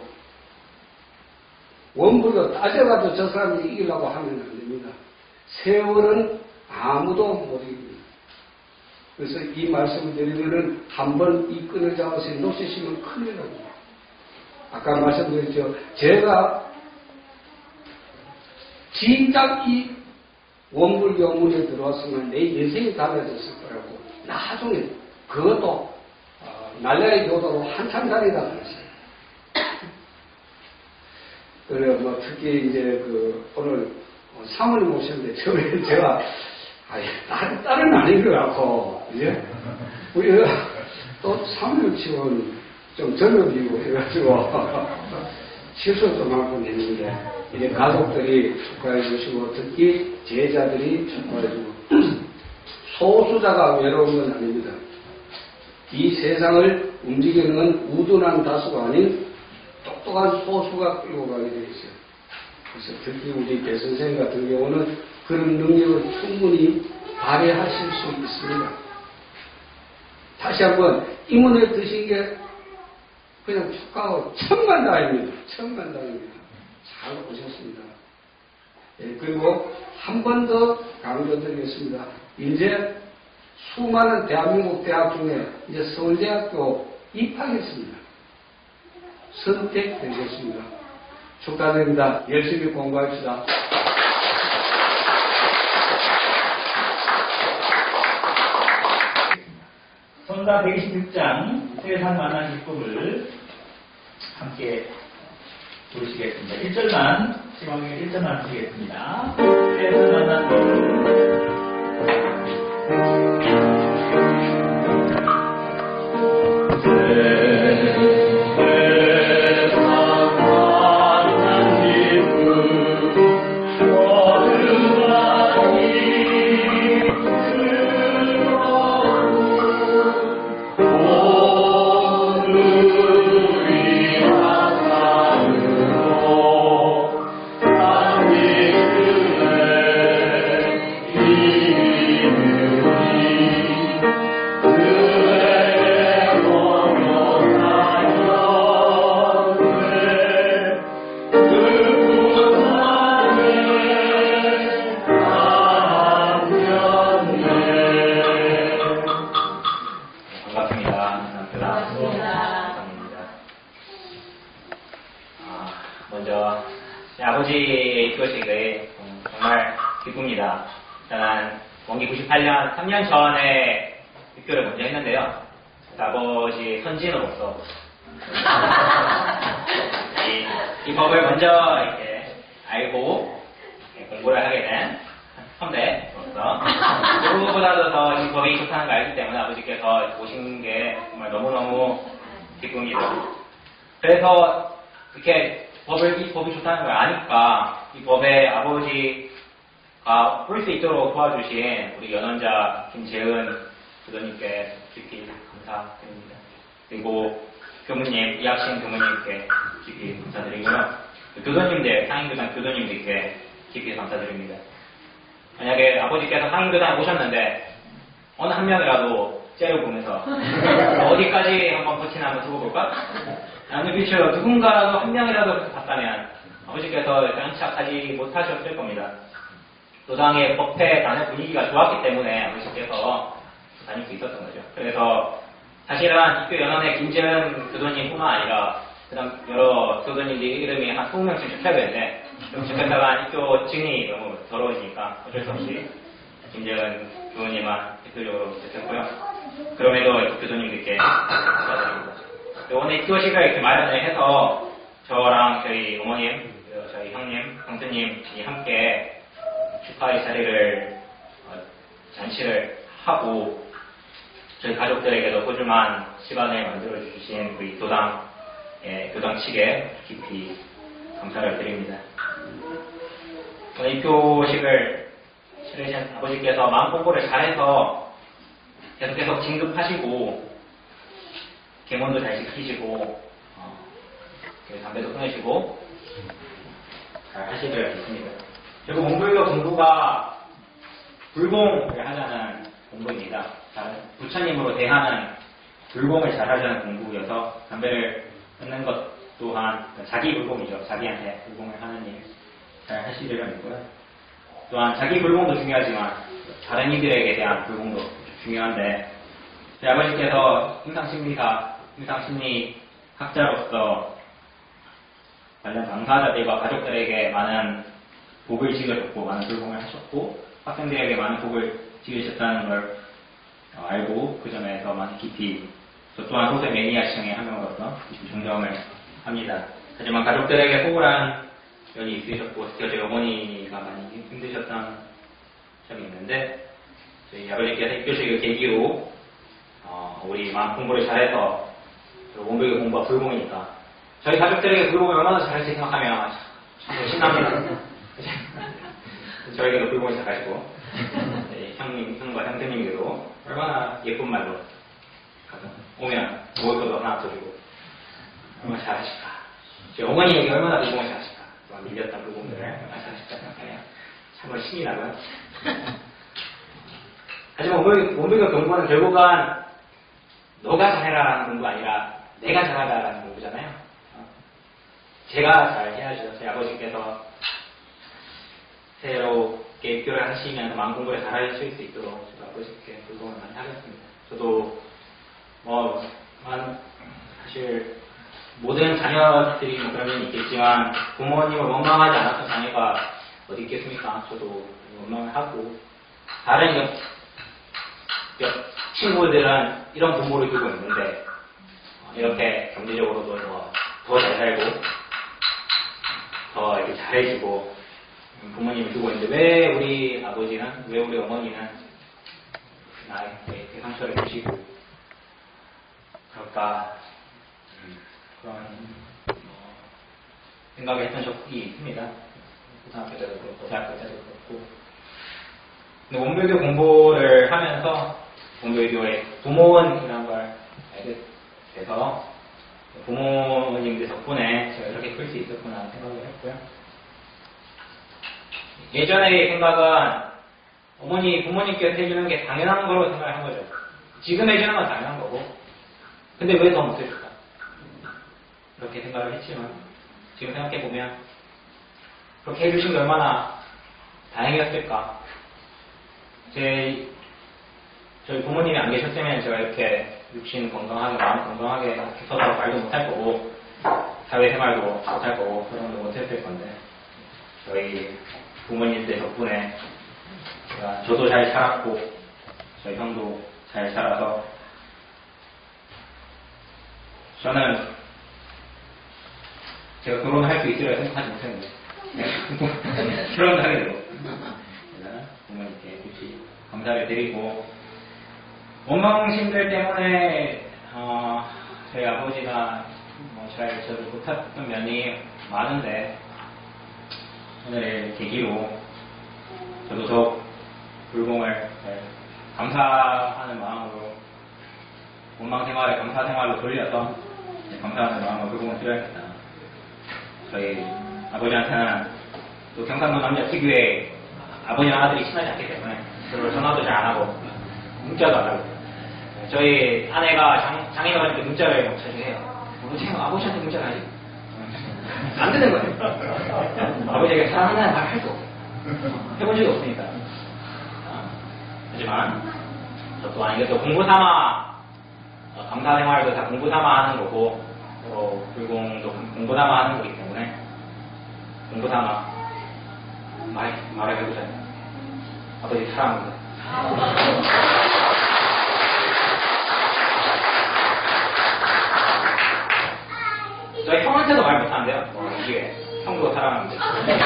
원불로 따져가도 저 사람이 이기려고 하면 안 됩니다. 세월은 아무도 못 이깁니다. 그래서 이 말씀을 드리면은 한번 이 끈을 잡아서 놓치시면 큰일 납니다. 아까 말씀드렸죠. 제가 진작 이 원불교문에 들어왔으면 내 인생이 달라졌을 거라고 나중에 그것도 날라리 교도로 한참 다니다 그랬어요. 그래요. 뭐 특히 이제 오늘 사모님 오셨는데 처음에 제가 딸은 아닌 것 같고 이제 우리 또 사모님 치고는 좀 젊어지고 해가지고 실수 좀 할 뻔했는데 이제 가족들이 축하해 주시고 특히 제자들이 축하해 주고 소수자가 외로운 건 아닙니다. 이 세상을 움직이는 건 우둔한 다수가 아닌 똑똑한 소수가 끌고 가게 되어 있어요. 그래서 특히 우리 대선생 같은 경우는 그런 능력을 충분히 발휘하실 수 있습니다. 다시 한번 임원에 드신 게 그냥 축하하고 천만다행입니다. 천만다행입니다. 잘 오셨습니다. 예, 그리고 한 번 더 강조드리겠습니다. 이제 수많은 대한민국 대학 중에 이제 서울대학교 입학했습니다. 선택되셨습니다. 축하드립니다. 열심히 공부합시다. 성가 126장 세상 만난 기쁨을 함께 부르시겠습니다. 1절만 시방에 1절만 부르시겠습니다. 세상 만난 기쁨. 먼저 아버지의 입교식을 정말 기쁩니다. 저는 원기 98년 3년 전에 입교를 먼저 했는데요. 아버지 선진으로서 이 법을 먼저 이렇게 알고 공부를 하게 된 선배로서 누구보다도 더 이 법이 좋다는 걸 알기 때문에 아버지께서 오신 게 정말 너무너무 기쁩니다. 그래서 이렇게 이 법이 좋다는 걸 아니까 이 법에 아버지가 볼 수 있도록 도와주신 우리 연원자 김재은 교도님께 깊이 감사드립니다. 그리고 교무님, 이학신 교무님께 깊이 감사드리고요. 교도님들, 상인교단 교도님들께 깊이 감사드립니다. 만약에 아버지께서 상인교단에 오셨는데 어느 한 명이라도 째려보면서 어디까지 한번 버티나 한번 두고 볼까? 아니, 그렇죠. 누군가라도 한 명이라도 봤다면 아버지께서 장착하지 못하셨을 겁니다. 도당의 법회 단의 분위기가 좋았기 때문에 아버지께서 다닐 수 있었던 거죠. 그래서 사실은 입교 연원의 김재은 교도님뿐만 아니라 그다음 여러 교도님들이 이름이 한 20명씩 적혀야 되는데 좀 적혔다가 입교 증이 너무 더러워지니까 어쩔 수 없이 김재은 교도님만 대표적으로 적혔고요. 그럼에도 교도님들께 감사드립니다. 오늘 입교식을 이렇게 마련을 해서 저랑 저희 어머님, 저희 형님, 형수님이 함께 축하의 자리를 잔치를 하고 저희 가족들에게도 소중한 시간을 만들어 주신 우리 교당 측에 깊이 감사를 드립니다. 오늘 입교식을 치르신 아버지께서 마음 공부를 잘해서 계속 진급하시고 계문도 잘 지키시고 담배도 끊으시고 잘 하시길 바랍니다. 그리고 몽골교 공부가 불공을 하자는 공부입니다. 부처님으로 대하는 불공을 잘 하자는 공부여서 담배를 끊는 것 또한 자기 불공이죠. 자기한테 불공을 하는 일 잘 하시리라 믿고요. 또한 자기 불공도 중요하지만 다른 이들에게 대한 불공도 중요한데 저희 아버지께서 임상심리학자로서 관련 당사자들과 가족들에게 많은 복을 지으셨고 많은 불공을 하셨고 학생들에게 많은 복을 지으셨다는 걸 알고 그 점에서 많이 깊이 저 또한 소세 매니아 시청의 한 명으로서 깊이 존경을 합니다. 하지만 가족들에게 소홀한 면이 있으셨고 특히 저희 어머니가 많이 힘드셨던 점이 있는데 저희 아버지께서 입교식을 계기로 우리 마음 공부를 잘해서 원불교 공부가 불공이니까 저희 가족들에게 불공을 얼마나 잘할지 생각하면 참 신납니다. 저에게도 불공을 잘하시고 형과 형제님께도 얼마나 예쁜 말로 오면 먹을 것도 하나 더 주고 얼마나 잘하실까. 저희 어머니에게 얼마나 불공을 잘하실까. 또한 밀렸던 불공들을 얼마나 잘하실까 생각하면 참으로 신이 나고요. 하지만 원불교 공부는 결국은 너가 잘해라라는 공부가 아니라 내가 잘하다라는 공부잖아요. 제가 잘 해야죠. 제 아버지께서 새롭게 입교를 하시면서 마음 공부를 잘 하실 수 있도록 제가 아버지께 불공을 많이 하겠습니다. 저도 사실 모든 자녀들이 그런 면이 있겠지만 부모님을 원망하지 않았던 자녀가 어디 있겠습니까? 저도 원망을 하고 다른 친구들은 이런 부모를 두고 있는데 이렇게 경제적으로도 더 잘 살고 더 이렇게 잘해주고 부모님을 두고 있는데 왜 우리 아버지는, 왜 우리 어머니는 나에게 상처를 주시고 그럴까, 그런 생각을 했던 적이 있습니다. 고등학교 때도 그렇고 대학교 때도 그렇고. 근데 원불교 공부를 하면서 원불교의 부모원이라는 걸 알게 돼서 부모님들 덕분에 제가 이렇게 클 수 있었구나 생각을 했고요. 예전의 생각은 부모님께서 해주는 게 당연한 거로 생각을 한 거죠. 지금 해주는 건 당연한 거고, 근데 왜 더 못해줄까? 그렇게 생각을 했지만, 지금 생각해보면, 그렇게 해주신 게 얼마나 다행이었을까? 저희 부모님이 안 계셨으면 제가 이렇게 육신 건강하게, 마음 건강하게 이렇게 서서 말도 못할 거고, 사회생활도 못할 거고, 그런 거 못했을 건데, 저희 부모님들 덕분에 저도 잘 살았고 저희 형도 잘 살아서 저는 제가 결혼할 수 있으리라 생각하지 못했는데 결혼을 하게 되고 부모님께 굳이 감사를 드리고 원망심들 때문에 저희 아버지가 잘 저를 못했던 면이 많은데 오늘 계기로 저도 저 불공을 감사하는 마음으로 원망 생활을 감사 생활로 돌려서 감사하는 마음으로 불공을 드려야겠다. 저희 아버지한테는 또 경상도 남자 특유의 아버지랑 아들이 친하지 않기 때문에 서로 전화도 잘 안 하고 문자도 안 하고 저희 아내가 장애가 가니까 문자를 못 쳐주세요. 제가 아버지한테 문자를 하지? 안 되는 거예요. 아버지에게 사랑한다는 말 할 수 없어요. 해본 적이 없으니까. 하지만 저 또한 이것도 공부 삼아 감사 생활도 다 공부 삼아 하는 거고 불공도 공부 삼아 하는 거기 때문에 공부 삼아 말을 해보자. 아버지 사랑합니다. 저희 형한테도 말 못하는데요. 이게 형도 사랑합니다.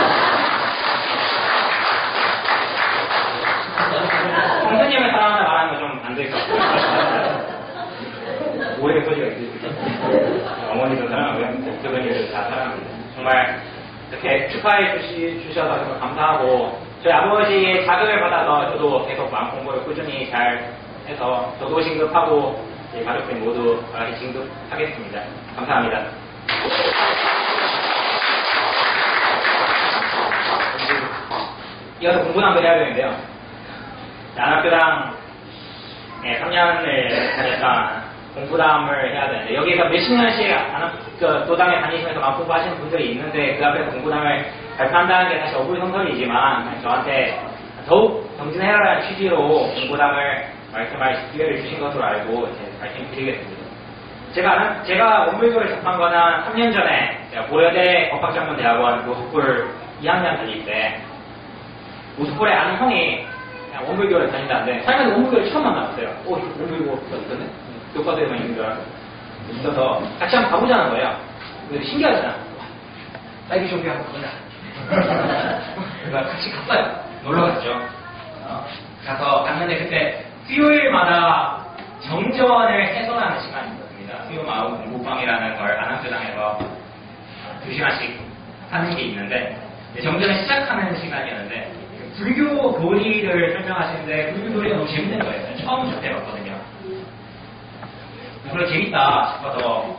성수님을 사랑하는 말하는 거 좀 안 될 것 같아요. 오해의 소리가 있을 수 있어요. 어머니도 사랑하고요. 그분들도 다 사랑합니다. 정말 이렇게 축하해 주셔서 정말 감사하고 저희 아버지의 자극을 받아서 저도 계속 마음 공부를 꾸준히 잘 해서 저도 진급하고 저희 가족들 모두 같이 진급하겠습니다. 감사합니다. 이어서 공부도 한번 해야 되는데요. 안학교당 3년을 다녔던 공부담을 해야 되는데 여기서 몇십 년씩 도당에 다니시면서 공부하시는 분들이 있는데 그 앞에서 공부담을 발표한다는 게 사실 어불성설이지만 저한테 더욱 정진해라라는 취지로 공부담을 말씀할 기회를 주신 것으로 알고 말씀드리겠습니다. 제가 원불교를 접한 거는 3년 전에 제가 고려대 법학전문대학원 모스쿨 2학년 다닐 때 모스쿨에 아는 형이 그냥 원불교를 다닌다는데 살면서 원불교를 처음 만나봤어요. 원불교 있었네? 교과서에만 있는 줄 알고 있어서 같이 한번 가보자는 거예요. 근데 신기하잖아. 딸기 쇼핑하고 가보자. 그래서 같이 갔어요. 놀러 갔죠. 가서 갔는데 그때 수요일마다 정전을 해소하는 시간이 있었습니다. 수요마을 공부방이라는 걸 안학교당에서 2시간씩 하는 게 있는데 정전을 시작하는 시간이었는데 불교 도리를 설명하시는데 불교 도리가 너무 재밌는 거예요. 처음 접해봤거든요. 그래 재밌다 싶어서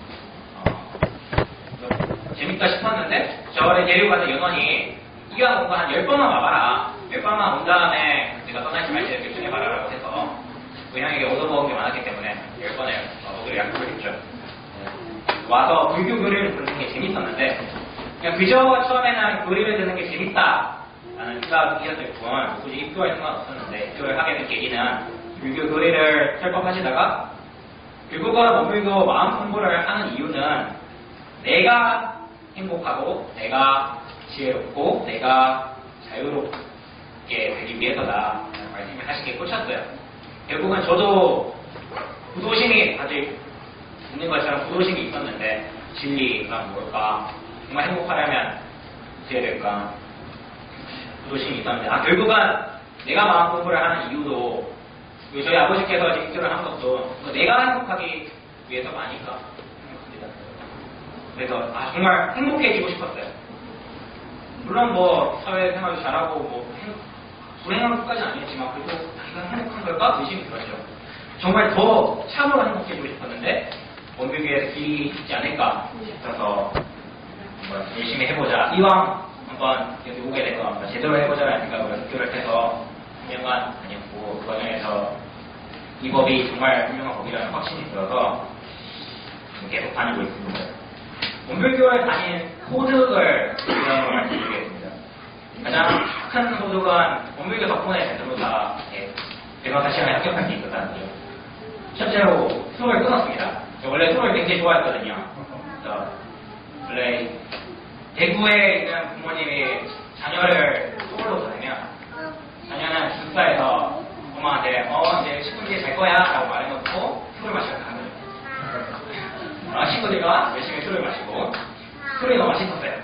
재밌다 싶었는데 저를 데려가서 연원이 이왕 공부 한 10번만 와봐라. 10번만 온 다음에 내가 떠날지 말지 결정해봐라 라고 해서 그 형에게 얻어먹은 게 많았기 때문에 10번을 오기로 약속을 했죠. 와서 불교 교리를 듣는 게 재밌었는데 그냥 그저 처음에는 교리를 듣는 게 재밌다 라는 생각이었을 뿐 굳이 입교할 생각은 없었는데 입교를 하게 된 계기는 불교 교리를 설법하시다가 불교가 원불교 마음 공부를 하는 이유는 내가 행복하고 내가 지혜롭고 내가 자유롭게 되기 위해서다 라는 말씀을 하신 게 꽂혔어요. 결국은 저도 부도심이 아직 있는 것처럼 부도심이 있었는데 진리가 뭘까? 정말 행복하려면 어떻게 될까? 부도심이 있었는데 결국은 내가 마음 공부를 하는 이유도 저희 아버지께서 직전을 한 것도 내가 행복하기 위해서가 아닐까 생각합니다. 그래서 정말 행복해지고 싶었어요. 물론 뭐 사회생활도 잘하고 뭐 불행한 것까지는 아니었지만 그래도 자기가 행복한 걸까 의심이 들었죠. 정말 더 참으로 행복해지고 싶었는데 원불교에서 길이 있지 않을까 싶어서 한번 열심히 해보자. 이왕 한번 여기 오게 된 거 제대로 해보자라는 생각으로 학교를 해서 2년간 다녔고 그 과정에서 이 법이 정말 훌륭한 법이라는 확신이 들어서 계속 다니고 있습니다. 원불교를 다닌 소득을 우선으로 말씀드리겠습니다. 가장 큰 소득은 원불교 덕분에 변호사 시험에 합격할 수 있었다는 거죠. 첫째로 술을 끊었습니다. 원래 술을 굉장히 좋아했거든요. 그래서 원래 대구에 있는 부모님이 자녀를 술로 보내면 자녀는 기숙사에서 엄마한테 이제 친구들이 잘 거야 라고 말해놓고 술을 마시러 가는 거죠. 친구들과 열심히 술을 마시고 술이 너무 맛있었어요.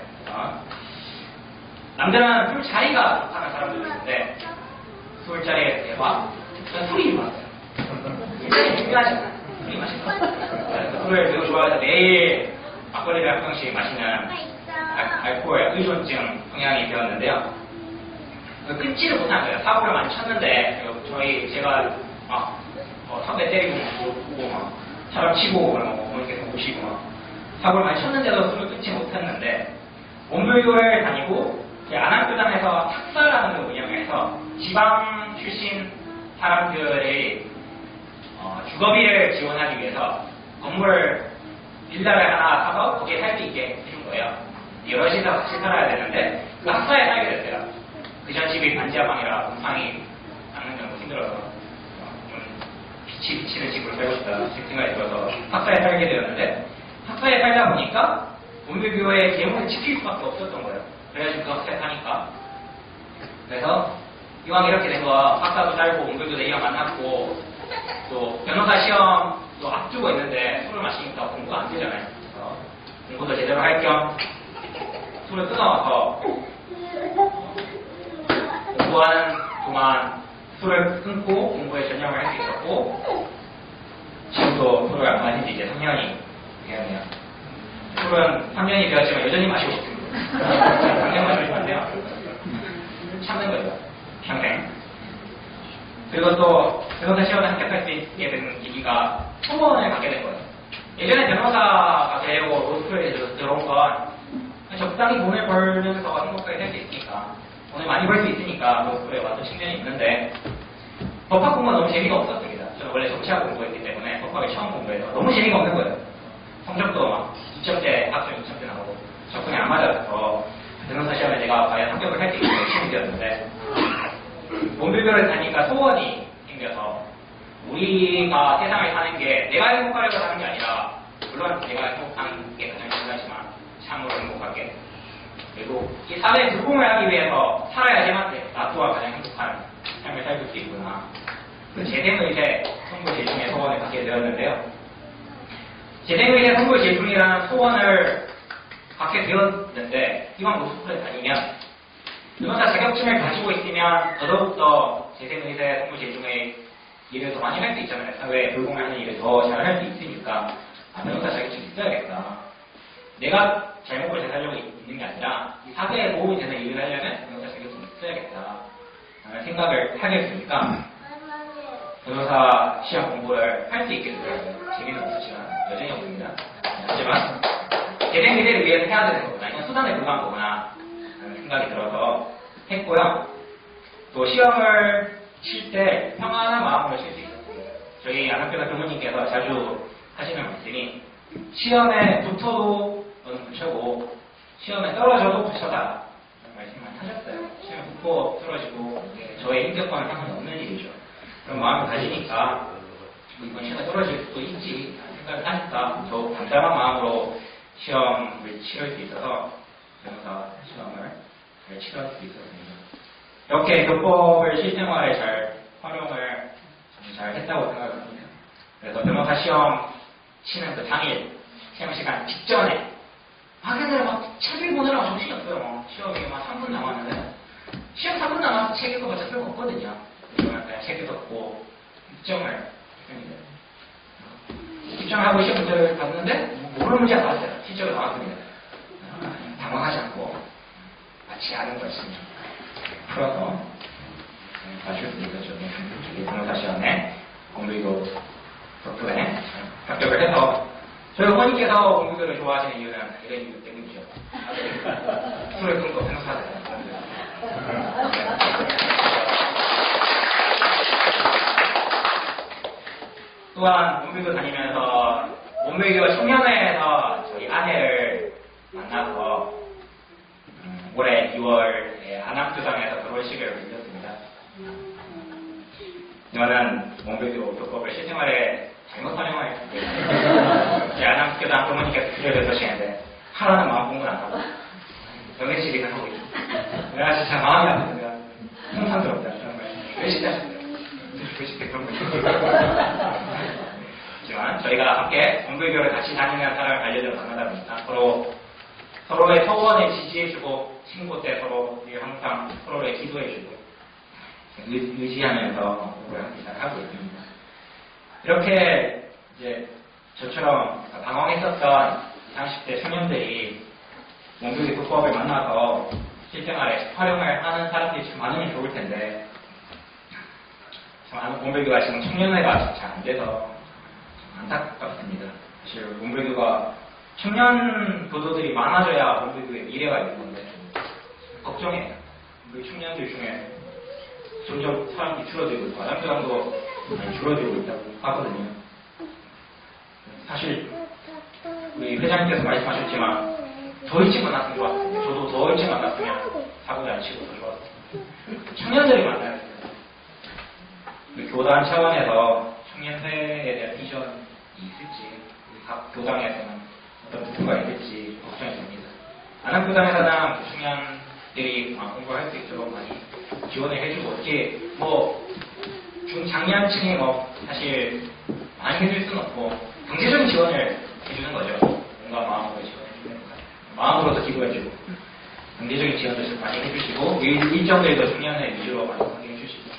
남들은 술자리가 하는 사람들도 있는데 술자리에 대박 술이 좋았어요. 술이 중요하죠. 술이 맛있어. 술을 매우 좋아해서 매일 막걸리를 한 병씩 마시는 알코올 의존증 성향이 되었는데요. 끊지를 못한 거예요. 사고를 많이 쳤는데 제가 막 선배 때리고 보고 막 사람 치고 어머니께서 오시고 사고를 많이 쳤는데도 술을 끊지 못했는데 원불교를 다니고 안암교단에서 학사라는 걸 운영해서 지방 출신 사람들의 주거비를 지원하기 위해서 건물 빌라를 하나 사서 거기에 살 수 있게 해준 거예요. 여럿이서 같이 살아야 되는데 그 학사에 살게 됐어요. 그 전 집이 반지하방이라 공상이 않는 정도 힘들어서 좀 빛이 비치는 집으로 살고 싶다 생각이 들어서 학사에 살게 되었는데 학사에 살다 보니까 원불교의 계몽을 지킬 수밖에 없었던 거예요. 그래가지고 그 학사에 사니까 그래서 이왕 이렇게 된 거 학사도 살고 원불교 내기랑 만났고 또 변호사 시험도 앞두고 있는데 술을 마시니까 공부가 안 되잖아요. 그래서 공부도 제대로 할 겸 술을 끊어와서 공부하는 동안 술을 끊고 공부에 전념을 할 수 있었고 지금도 술을 안 마신 지 이제 3년이 되었네요. 술은 3년이 되었지만 여전히 마시고 싶습니다. 평생 마시면 안 돼요. 참는 거죠. 평생. 그리고 또 변호사 시험에 합격할 수 있게 된 계기가 소원을 갖게 된 거예요. 예전에 변호사가 되고 로스쿨에 들어온 건 적당히 돈을 벌면서 행복하게 살 수 있으니까 돈을 많이 벌 수 있으니까 로스쿨에 와서 측면이 있는데 법학 공부가 너무 재미가 없었습니다. 저는 원래 정치학 공부했기 때문에 법학을 처음 공부해서 너무 재미가 없는 거예요. 성적도 막 2점대, 학점 2점대 나오고 적성에 안 맞아서 변호사 시험에 내가 과연 합격을 할 수 있는 시험이 되었는데 원불교를 다니까 소원이 생겨서 우리가 세상을 사는 게 내가 행복하려고 사는 게 아니라 물론 내가 행복한 게 가장 중요하지만 참으로 행복하게 그리고 이 사회에 불공을 하기 위해서 살아야지만 나 또한 가장 행복한 삶을 살 수 있구나. 그 재생의세 선불제중의 소원을 갖게 되었는데요. 재생의세 선불제중이라는 소원을 갖게 되었는데 이왕 로스쿨에 다니면 변호사 자격증을 가지고 있으면 더더욱더 재생의세 선불제중의 일을 더 많이 할 수 있잖아요. 사회에 불공을 하는 일을 더 잘 할 수 있으니까 변호사 자격증이 있어야겠다. 내가 잘못을 잘 하려고 있는 게 아니라 이 사회에 도움이 되는 일을 하려면 변호사 자격증이 있어야겠다 라는 생각을 하게 되니까 변호사 시험 공부를 할 수 있게 되더라고요. 재미는 없었지만 여전히 없습니다. 하지만 재생의세를 위해서 해야 되는 거구나. 이건 수단에 불과한 거구나 라는 생각이 들어서 했고요. 또 시험을 칠 때 평안한 마음으로 칠 수 있었어요. 저희 안학교가 교무님께서 자주 하시는 말씀이 시험에 붙어도 너는 붙여고 시험에 떨어져도 붙여다 말씀만 하셨어요. 시험에 붙고 떨어지고 저의 인격과는 상관없는 일이죠. 그런 마음을 가지니까 이번 시험에 떨어질 수도 있지 생각을 하니까 더 담담한 마음으로 시험을 치를 수 있어서 변호사 시험을 잘 치를 수 있었습니다. 이렇게 교법을 실생활에 잘 활용을 잘 했다고 생각합니다. 그래서 변호사 시험 치는 그 당일, 시험 시간 직전에 학생들 막 책 읽보느라고 정신이 없어요. 시험이 막 3분 남았는데 시험 3분 남아서 책 읽어봤자 별거 없거든요. 그러면 그냥 책 읽었고 입점을 입점하고 시험 문제를 봤는데 모르는 문제가 나왔어요. 실제로 나왔습니다. 당황하지 않고 마치 아는 거 있으면 풀어서 맞출 수 있었죠. 변호사 시험에 공부이고 덕분에 합격을 해서 저희 어머니께서 공부교를 좋아하시는 이유는 이런 이유 때문이죠. 술을 끊고 변호사잖아요. 또한 몸비교 다니면서 몸비교 청년회에서 저희 아내를 만나서 올해 2월에 안암교당에서 결혼식을 올렸습니다. 저는 몸비교 교법을 실생활에 잘못 활용을 했는데 제 안암교당 부모님께서 필요를 드시는데 하라는 마음 공부는 안 하고 연애식이나 하고 있죠. 내가 진짜 마음이 아프니까 통상스럽다. 정말 왜 시작했어요? 왜 시작 그런 거 하지만 저희가 함께 공부교를 같이 다니는 사람을 알려져 만나다 보니까 서로의 소원을 지지해주고 친구 때 서로 항상 서로를 기도해주고 의지하면서 공부를 함께 잘 하고 있습니다. 이렇게 이제 저처럼 방황했었던 30대 청년들이 몸교육 교법을 만나서 실생활에 활용을 하는 사람들이 참 많으면 좋을 텐데 참 몸교육가 지금 청년회가 잘 안 돼서 안타깝습니다. 사실 몸교육가 청년 교도들이 많아져야 몸교육의 미래가 있는 건데 걱정해요. 우리 청년들 중에 점점 사람들이 줄어들고 있고 아담교당도 많이 줄어들고 있다고 하거든요. 사실 우리 회장님께서 말씀하셨지만 더 일찍 만났으면 좋았을 텐데 저도 더 일찍 만났으면 사고를 안 치고 더 좋았을 텐데 청년들이 만나야 돼요. 교단 차원에서 청년회에 대한 비전이 있을지 각 교당에서는 어떤 목표가 있을지 걱정이 됩니다. 안암교당에서는 청년들이 공부할 수 있도록 많이 지원을 해주고 어떻게 중장년층에 사실 많이 해줄 수는 없고 경제적인 지원을 해주는 거죠. 뭔가 마음으로 지원해주는 거 마음으로도 기부해주고 경제적인 지원도 많이 해주시고 일정들도 청년회 위주로 많이 하게 해주시고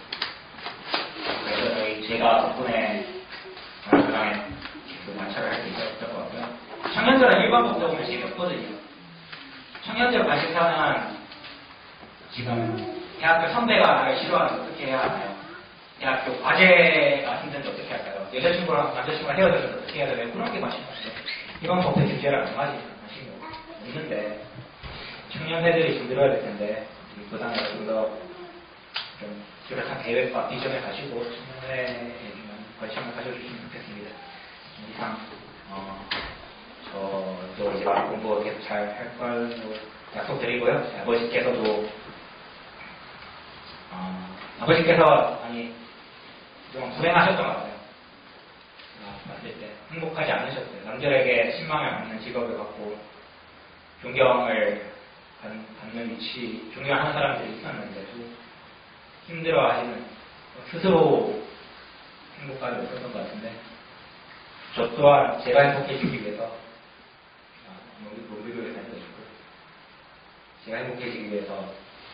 그래서 제가 덕분에 교당에 마찰을 할 수 있었던 것 같고요. 청년들은 일반 법조금을 재미없거든요. 청년들 관심사는 지금 대학교 선배가 나를 싫어하는데 어떻게 해야 하나요? 대학교 과제가 힘든데 어떻게 할까요? 여자친구랑 남자친구랑 헤어졌는데 어떻게 해야 되나요? 그런 게 관심 없어요. 이런 법대 규제를 안 가지 관심이 없는데 청년회들이 좀 늘어야 될 텐데 교당에서 좀 더 뚜렷한 계획과 비전을 가지고 청년회에 관심을 가져주시면 좋겠습니다. 이상 저도 이제 공부 계속 잘 할 걸로 약속드리고요. 아버지께서 많이 좀 불행하셨던 것 같아요. 봤을 때 행복하지 않으셨어요. 남들에게 신망을 받는 직업을 갖고 존경을 받는 위치, 존경하는 사람들이 있었는데도 힘들어하시는 스스로 행복하지 못했던 것 같은데 저 또한 제가 행복해지기 위해서 몸비교를 다니고 싶고 제가 행복해지기 위해서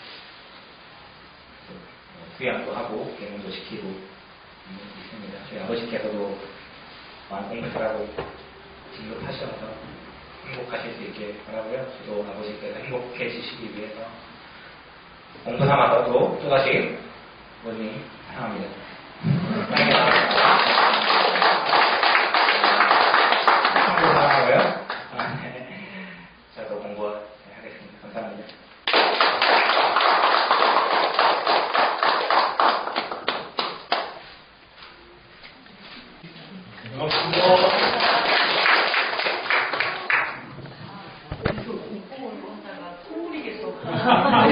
수양도 하고 개문도 시키고 있습니다. 저희 아버지께서도 많은 공부 잘하고 진급하셔서 행복하실 수 있게 바라고요. 저도 아버지께서 행복해지시기 위해서 공부 삼아서도 또다시 부모님 사랑합니다. 공부 사랑하고요. 저도 공부 잘 하겠습니다. 감사합니다.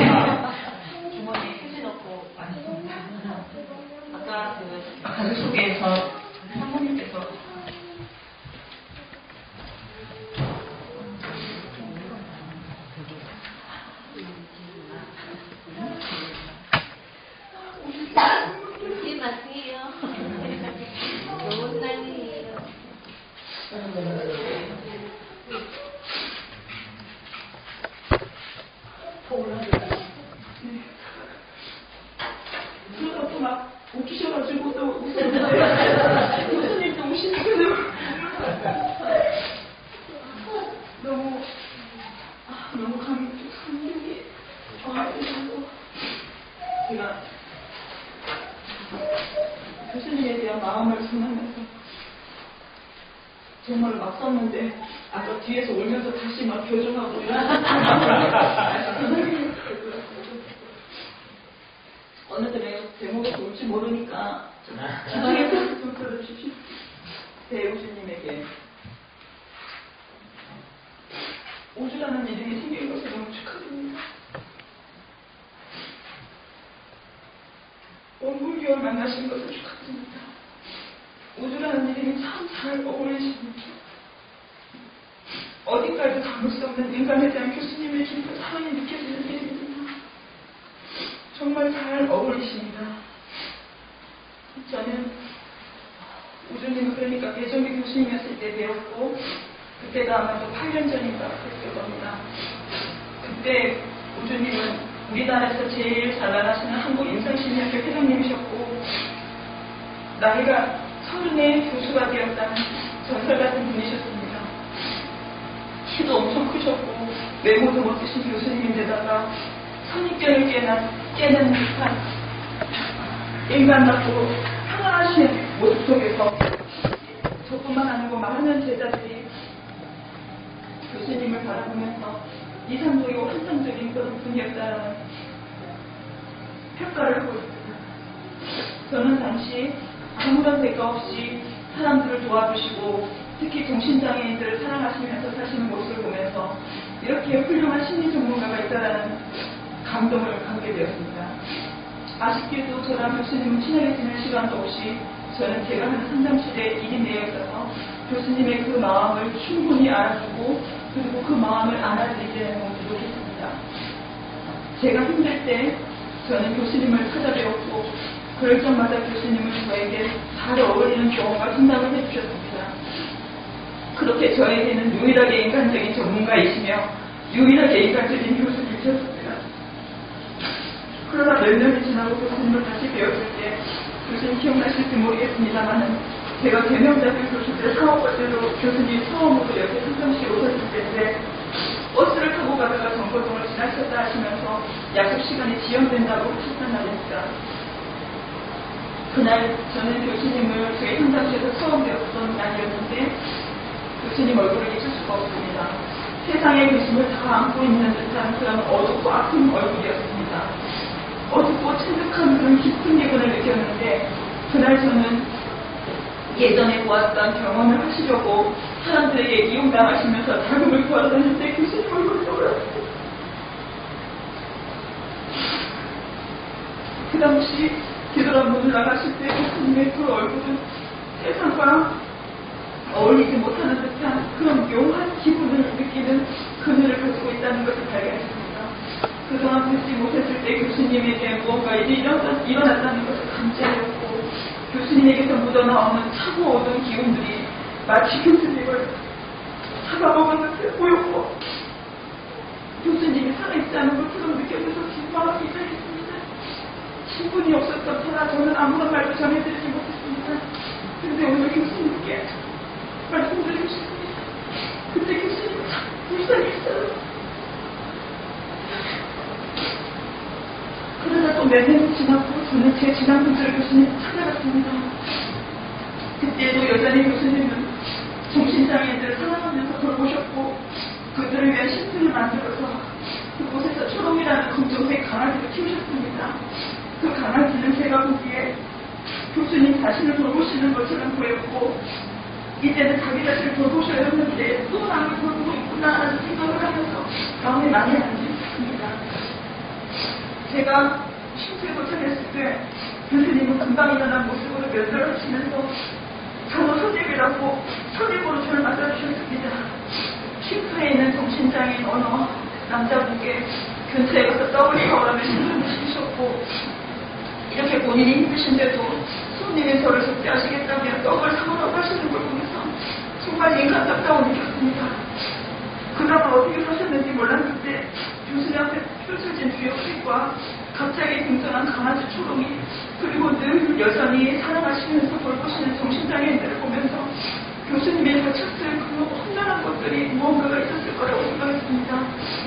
주머니에 휴지 넣고 왔습니다. 아까 그 가족 소개 그러다 또 막 웃기셔가지고 또 웃었는데 교수님도 우시니까 너무 감격이 와가지고 제가 교수님에 대한 마음을 전하면서 정말 막 썼는데 아까 뒤에서 울면서 다시 막 교정하고 어느 때 제목에서 올지 모르니까 기상에서 좀 들어주십시오. 배우주님에게 우주라는 이름이 생긴 것을 너무 축하드립니다. 원불교를 만나신 것을 축하드립니다. 우주라는 이름이 참 잘 어울리십니다. 어디까지도 담을 수 없는 인간에 대한 교수님의 깊은 사랑이 느껴지는 이름입니다. 정말 잘 어울리십니다. 저는 우주님은 그러니까 예정비 교수님이었을 때 배웠고 그때가 아마도 8년 전인가 그랬을 겁니다. 그때 우주님은 우리나라에서 제일 잘 나가시는 한국임상심리학회 회장님이셨고 나이가 30의 교수가 되었다는 전설 같은 분이셨습니다. 키도 엄청 크셨고 외모도 멋지신 교수님인데다가 선입견을 깨는 듯한 인간답고 평안하신 모습 속에서 저뿐만 아니고 많은 제자들이 교수님을 바라보면서 이상적이고 환상적인 그런 분이었다는 평가를 하고 있습니다. 저는 당시 아무런 대가 없이 사람들을 도와주시고 특히 정신장애인들을 사랑하시면서 사시는 모습을 보면서 이렇게 훌륭한 심리 전문가가 있다는 감동을 갖게 되었습니다. 아쉽게도 저랑 교수님은 친하게 지낼 시간도 없이 저는 제가 하는 상담실에 일이 내어 있어서 교수님의 그 마음을 충분히 알아주고 그리고 그 마음을 안아드리지 못했습니다. 제가 힘들 때 저는 교수님을 찾아뵈었고 그럴 적마다 교수님은 저에게 잘 어울리는 경험과 상담을 해주셨습니다. 그렇게 저에게는 유일하게 인간적인 전문가이시며 유일하게 인간적인 교수님이셨습니다. 그러나 몇 년이 지나고 교수님을 다시 배웠을 때 교수님 기억나실지 모르겠습니다만 제가 개명자들 교수 때 4억 번째로 교수님 처음으로 옆에 상담실 오셨을 때인데 버스를 타고 가다가 정거동을 지나셨다 하시면서 약속 시간이 지연된다고 하셨단 말입니다. 그날 저는 교수님을 저희 상담실에서 처음 배웠던 날이었는데 교수님 얼굴을 잊을 수가 없습니다. 세상의 교수님을 다 안고 있는 듯한 그런 어둡고 아픈 얼굴이었습니다. 어둡고 천득한 그런 깊은 기분을 느꼈는데 그날 저는 예전에 보았던 경험을 하시려고 사람들에게 이용당하시면서 자금을 구하러 다녔는데 교수님 얼굴이 떠올랐습니다. 그 당시 뒤돌아문을 나가실 때 교수님의 그 얼굴은 세상과 어울리지 못하는 듯한 그런 묘한 기분을 느끼는 그늘을 가지고 있다는 것을 발견했습니다. 그동안 뵙지 못했을 때 교수님에게 무언가 일이 일어났다는 것을 감지하였고 교수님에게서 묻어나오는 차고 오던 기운들이 마치 교수님을 잡아먹은 듯해 보였고 교수님이 살아있지 않은 것처럼 느껴져서 마음이 이상했습니다. 신분이 없었던 터라 저는 아무런 말도 전해드리지 못했습니다. 그런데 오늘 교수님께 말씀드리고 싶습니다. 그때 교수님은 참 불쌍했어요. 그러다 또 몇 년이 지났고 저는 제 지난 분들을 교수님 찾아갔습니다. 그때도 여전히 교수님은 정신장애인들을 사랑하면서 돌보셨고 그들을 위한 신분을 만들어서 그곳에서 초롱이라는 검정색 강아지를 키우셨습니다. 그 강아지는 제가 보기에 교수님 자신을 돌보시는 것처럼 보였고 이제는 자기 자신을 돌보셔야 했는데 또 남을 돌보고 있구나라는 생각을 하면서 마음이 많이 안심했습니다. 제가 쉼표에 도착했을 때 교수님은 금방 일어난 모습으로 면전하시면서 저는 선임이라고 선임으로 저를 맞아주셨습니다. 쉼표에 있는 정신장애인 어느 남자분께 근처에 가서 떡을 사오라며 신문을 시키셨고 이렇게 본인이 힘드신데도 손님이 저를 접대하시겠다며 떡을 사오라고 하시는 걸 보면서 정말 정말 인간답다고 느꼈습니다. 그동안 어떻게 사셨는지 몰랐는데 교수님 앞에 펼쳐진 주역식과 갑자기 등장한 강아지 초롱이 그리고 늘 여전히 사랑하시면서 돌보시는 정신장애인들을 보면서 교수님이 다쳤을 그 험난한 것들이 무언가가 있었을 거라고 생각했습니다.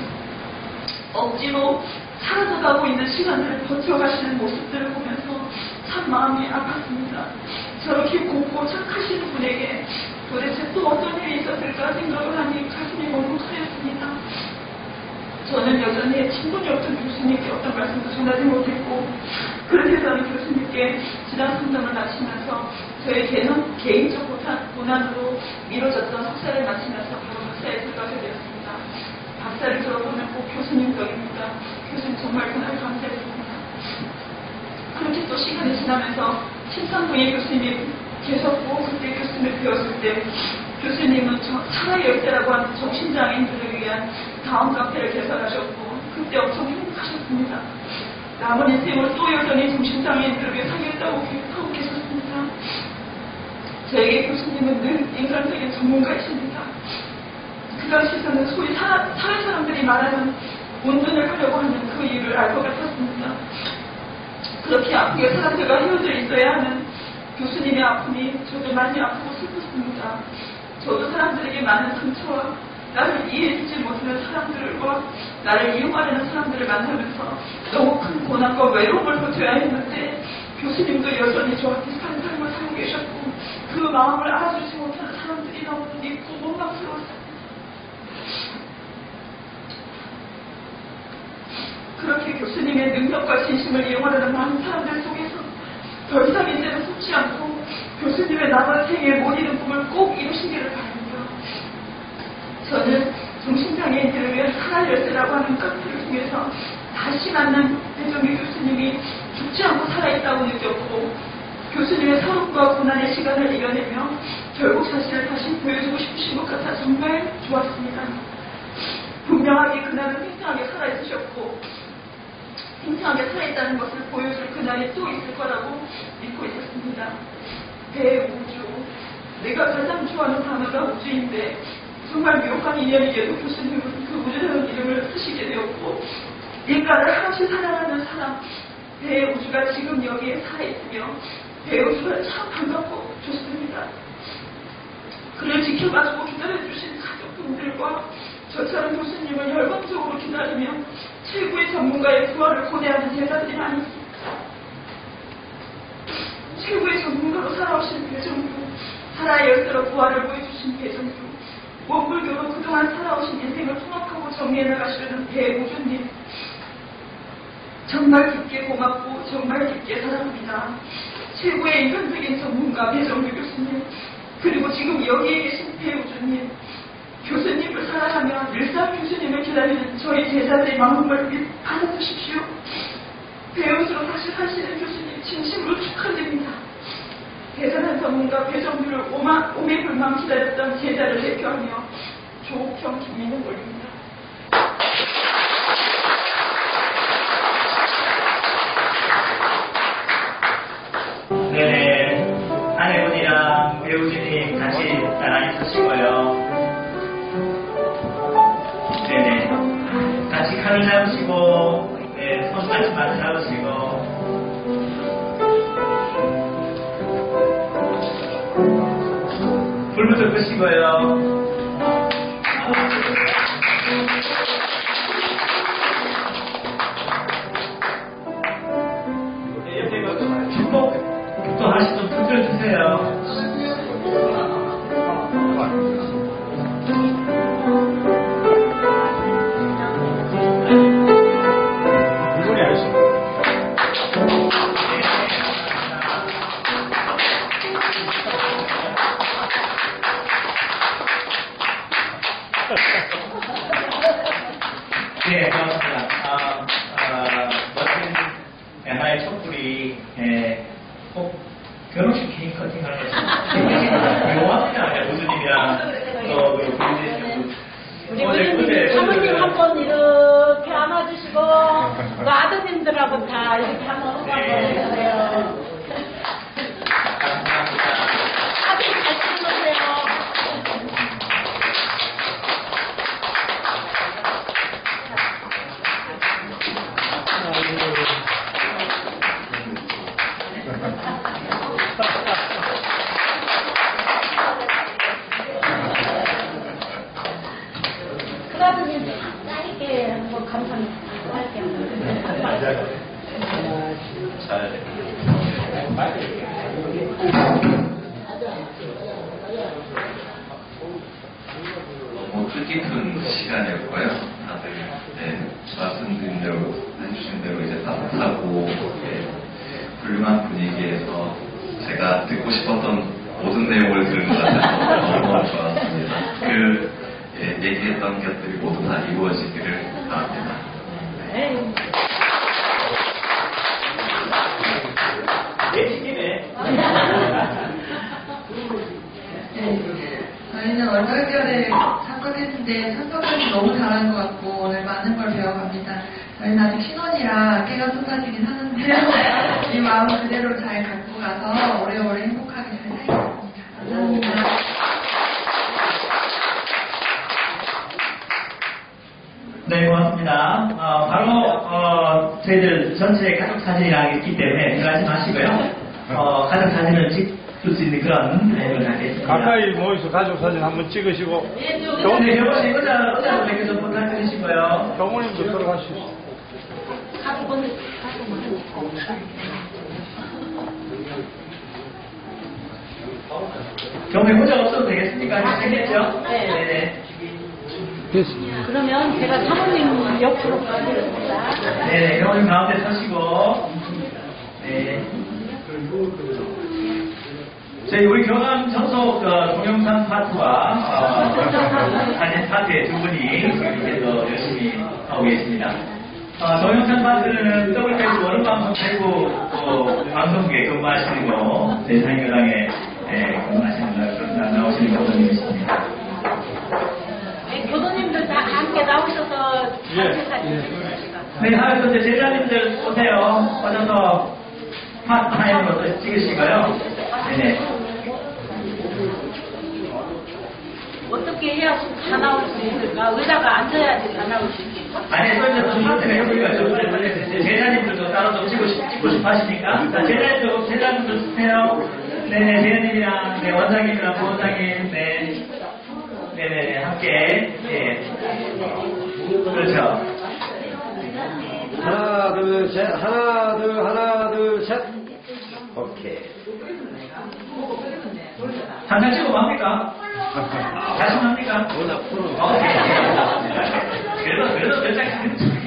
억지로 사라져가고 있는 시간들을 버텨가시는 모습들을 보면서 참 마음이 아팠습니다. 저렇게 곱고 착하신 분에게 도대체 또 어떤 일이 있었을까 생각을 하니 가슴이 먹먹하였습니다. 저는 여전히 친분이 없던 교수님께 어떤 말씀도 전하지 못했고 그렇게 저는 교수님께 지난 상담을 마치면서 저의 개인적 고난으로 미뤄졌던 석사를 마치면서 바로 박사에 들어가게 되었습니다. 박사를 들어보면 꼭 교수님 덕입니다. 교수님 정말 그날 감사했습니다. 그렇게 또 시간이 지나면서 신상부의 교수님이 계셨고 그때 교수님을 배웠을 때 교수님은 사랑의 열쇠라고 하는 정신장애인들을 위한 다음 카페를 개설하셨고 그때 엄청 행복하셨습니다. 남은 인생을 또 여전히 정신장애인들을 위해 살겠다고 하고 계셨습니다. 저에게 교수님은 늘 인간적인 전문가이십니다. 그 당시에는 소위 사회 사람들이 말하는 운동을 하려고 하는 그 이유를 알 것 같았습니다. 그렇게 아프게 사람들과 헤어져 있어야 하는 교수님의 아픔이 저도 많이 아프고 슬펐습니다. 저도 사람들에게 많은 상처와 나를 이해해주지 못하는 사람들과 나를 이용하려는 사람들을 만나면서 너무 큰 고난과 외로움을 버텨야 했는데 교수님도 여전히 저와 비슷한 삶을 살고 계셨고 그 마음을 알아주지 못하는 사람들이 너무 믿고 원망스러웠습니다. 그렇게 교수님의 능력과 진심을 이용하려는 많은 사람들 속에서 더 이상 이제는 숨지 않고 교수님의 남은 생에 못 이룬 꿈을 꼭 이루시기를 바랍니다. 저는 정신장애인들을 위한 사랑의 열쇠라고 하는 카페를 통해서 다시 만난 배정규 교수님이 죽지 않고 살아있다고 느꼈고 교수님의 서름과 고난의 시간을 이겨내며 결국 자신을 다시 보여주고 싶으신 것 같아 정말 좋았습니다. 분명하게 그날은 팽팽하게 살아있으셨고 팽팽하게 살아있다는 것을 보여줄 그날이 또 있을 거라고 믿고 있었습니다. 대우주, 내가 가장 좋아하는 단어가 우주인데 정말 묘한 인연이게도 교수님은 그 우주라는 이름을 쓰시게 되었고 인간을 한없이 사랑하는 사람 대우주가 지금 여기에 살아있으며 대우주가 참 반갑고 좋습니다. 그를 지켜봐주고 기다려주신 가족분들과 저처럼 교수님을 열광적으로 기다리며 최고의 전문가의 부활을 고대하는 제자들이 많이 있습니다. 최고의 전문가로 살아오신 배정규, 살아의 열쇠로 부활을 보여주신 배정규, 원불교로 그동안 살아오신 인생을 통합하고 정리해 나가시려는 배우주님, 정말 깊게 고맙고 정말 깊게 사랑합니다. 최고의 인간적인 전문가 배정규 교수님, 그리고 지금 여기에 계신 배우주님, 교수님을 사랑하며 늘상 교수님을 기다리는 저희 제자들의 마음을 받아주십시오. 배우주로 다시 사시는 교수님 진심으로 축하드립니다. 대단한 전문가 배정규를 오매불망 기다렸던 제자를 대표하며 조옥형 김민은 올립니다. 네네, 아내분이랑 배우주님 같이 나란히 서시고요. 네네, 같이 칼을 잡으시고, 네, 손 같이 맞잡으시고. 불부터 끄시고요. 축복도 하시 좀 터뜨려주세요. 네, 고맙습니다. 멋진 하나의 촛불이 꼭 결혼식 케이크 커팅 하는 것이 묘합니다. 우주님이랑 또 우리 우주님 사모님 한 번 이렇게 안아주시고 또 아드님들하고 다 이렇게 한번 호흡 한번 해주세요. 아들 잘 찍으세요. 뜻깊은 시간이었고요. 다들 말씀드린 대로 해주신 대로 이제 따뜻하고 훌륭한 분위기에서 제가 듣고 싶었던 모든 내용을 들은 것 같아서 너무 좋았습니다. 얘기했던 것들이 모두 다 이루어지기를 바랍니다. 저희는 얼떨결에 참석했는데 참석까지 너무 잘한 것 같고 오늘 많은 걸 배워갑니다. 저희는 아직 신혼이라 깨가 쏟아지긴 하는데 이 마음 그대로 잘 갖고 가서 오래오래 행복하게 잘 살겠습니다. 감사합니다. 네, 고맙습니다. 바로 저희들 전체 가족 사진이랑 있기 때문에 들어가지 마시고요. 가족 사진을 찍을 수 있는 그런 내용을 하겠습니다. 가까이 모여서 가족 사진 한번 찍으시고. 네, 경호님 의자로 되게 좀 부탁드리시고요. 경호님도 들어가시죠. 경호님 의자 없어도 되겠습니까? 되겠죠? 네. 그러면 제가 사모님 옆으로 가겠습니다. 네, 경호님 가운데 서시고. 네. 저희 우리 경남 전속 동영상 파트와 사진 파트의 두 분이 이렇게 열심히 하고 계십니다. 동영상 파트는 WBS 월요방송 대구 방송국에 근무하시는 제 사인교당에 근무하시는 나오시는 교도님이십니다. 교도님들 다 함께 나오셔서 같이 사진 네, 하여튼 이제 제자님들 오세요. 오셔서 파트 타임으로 찍으시고요. 네네. 어떻게 해야 다 나올 수 있을까? 의자가 앉아야지 다 나올 수 있을까? 아니, 또 이제 좀 파트가 여기가 좀 제자님들도 따로 좀 찍고 싶어 하시니까. 자, 제자님들 쓰세요. 네네, 제자님이랑, 네, 원장님이랑 부원장님, 네. 네네, 함께, 예. 그렇죠. 하나, 둘, 셋. 하나, 둘, 셋. 오케이. 잠깐 찍고 맙니까? 다시 합니까? 워낙 프로. 그래도 몇 장.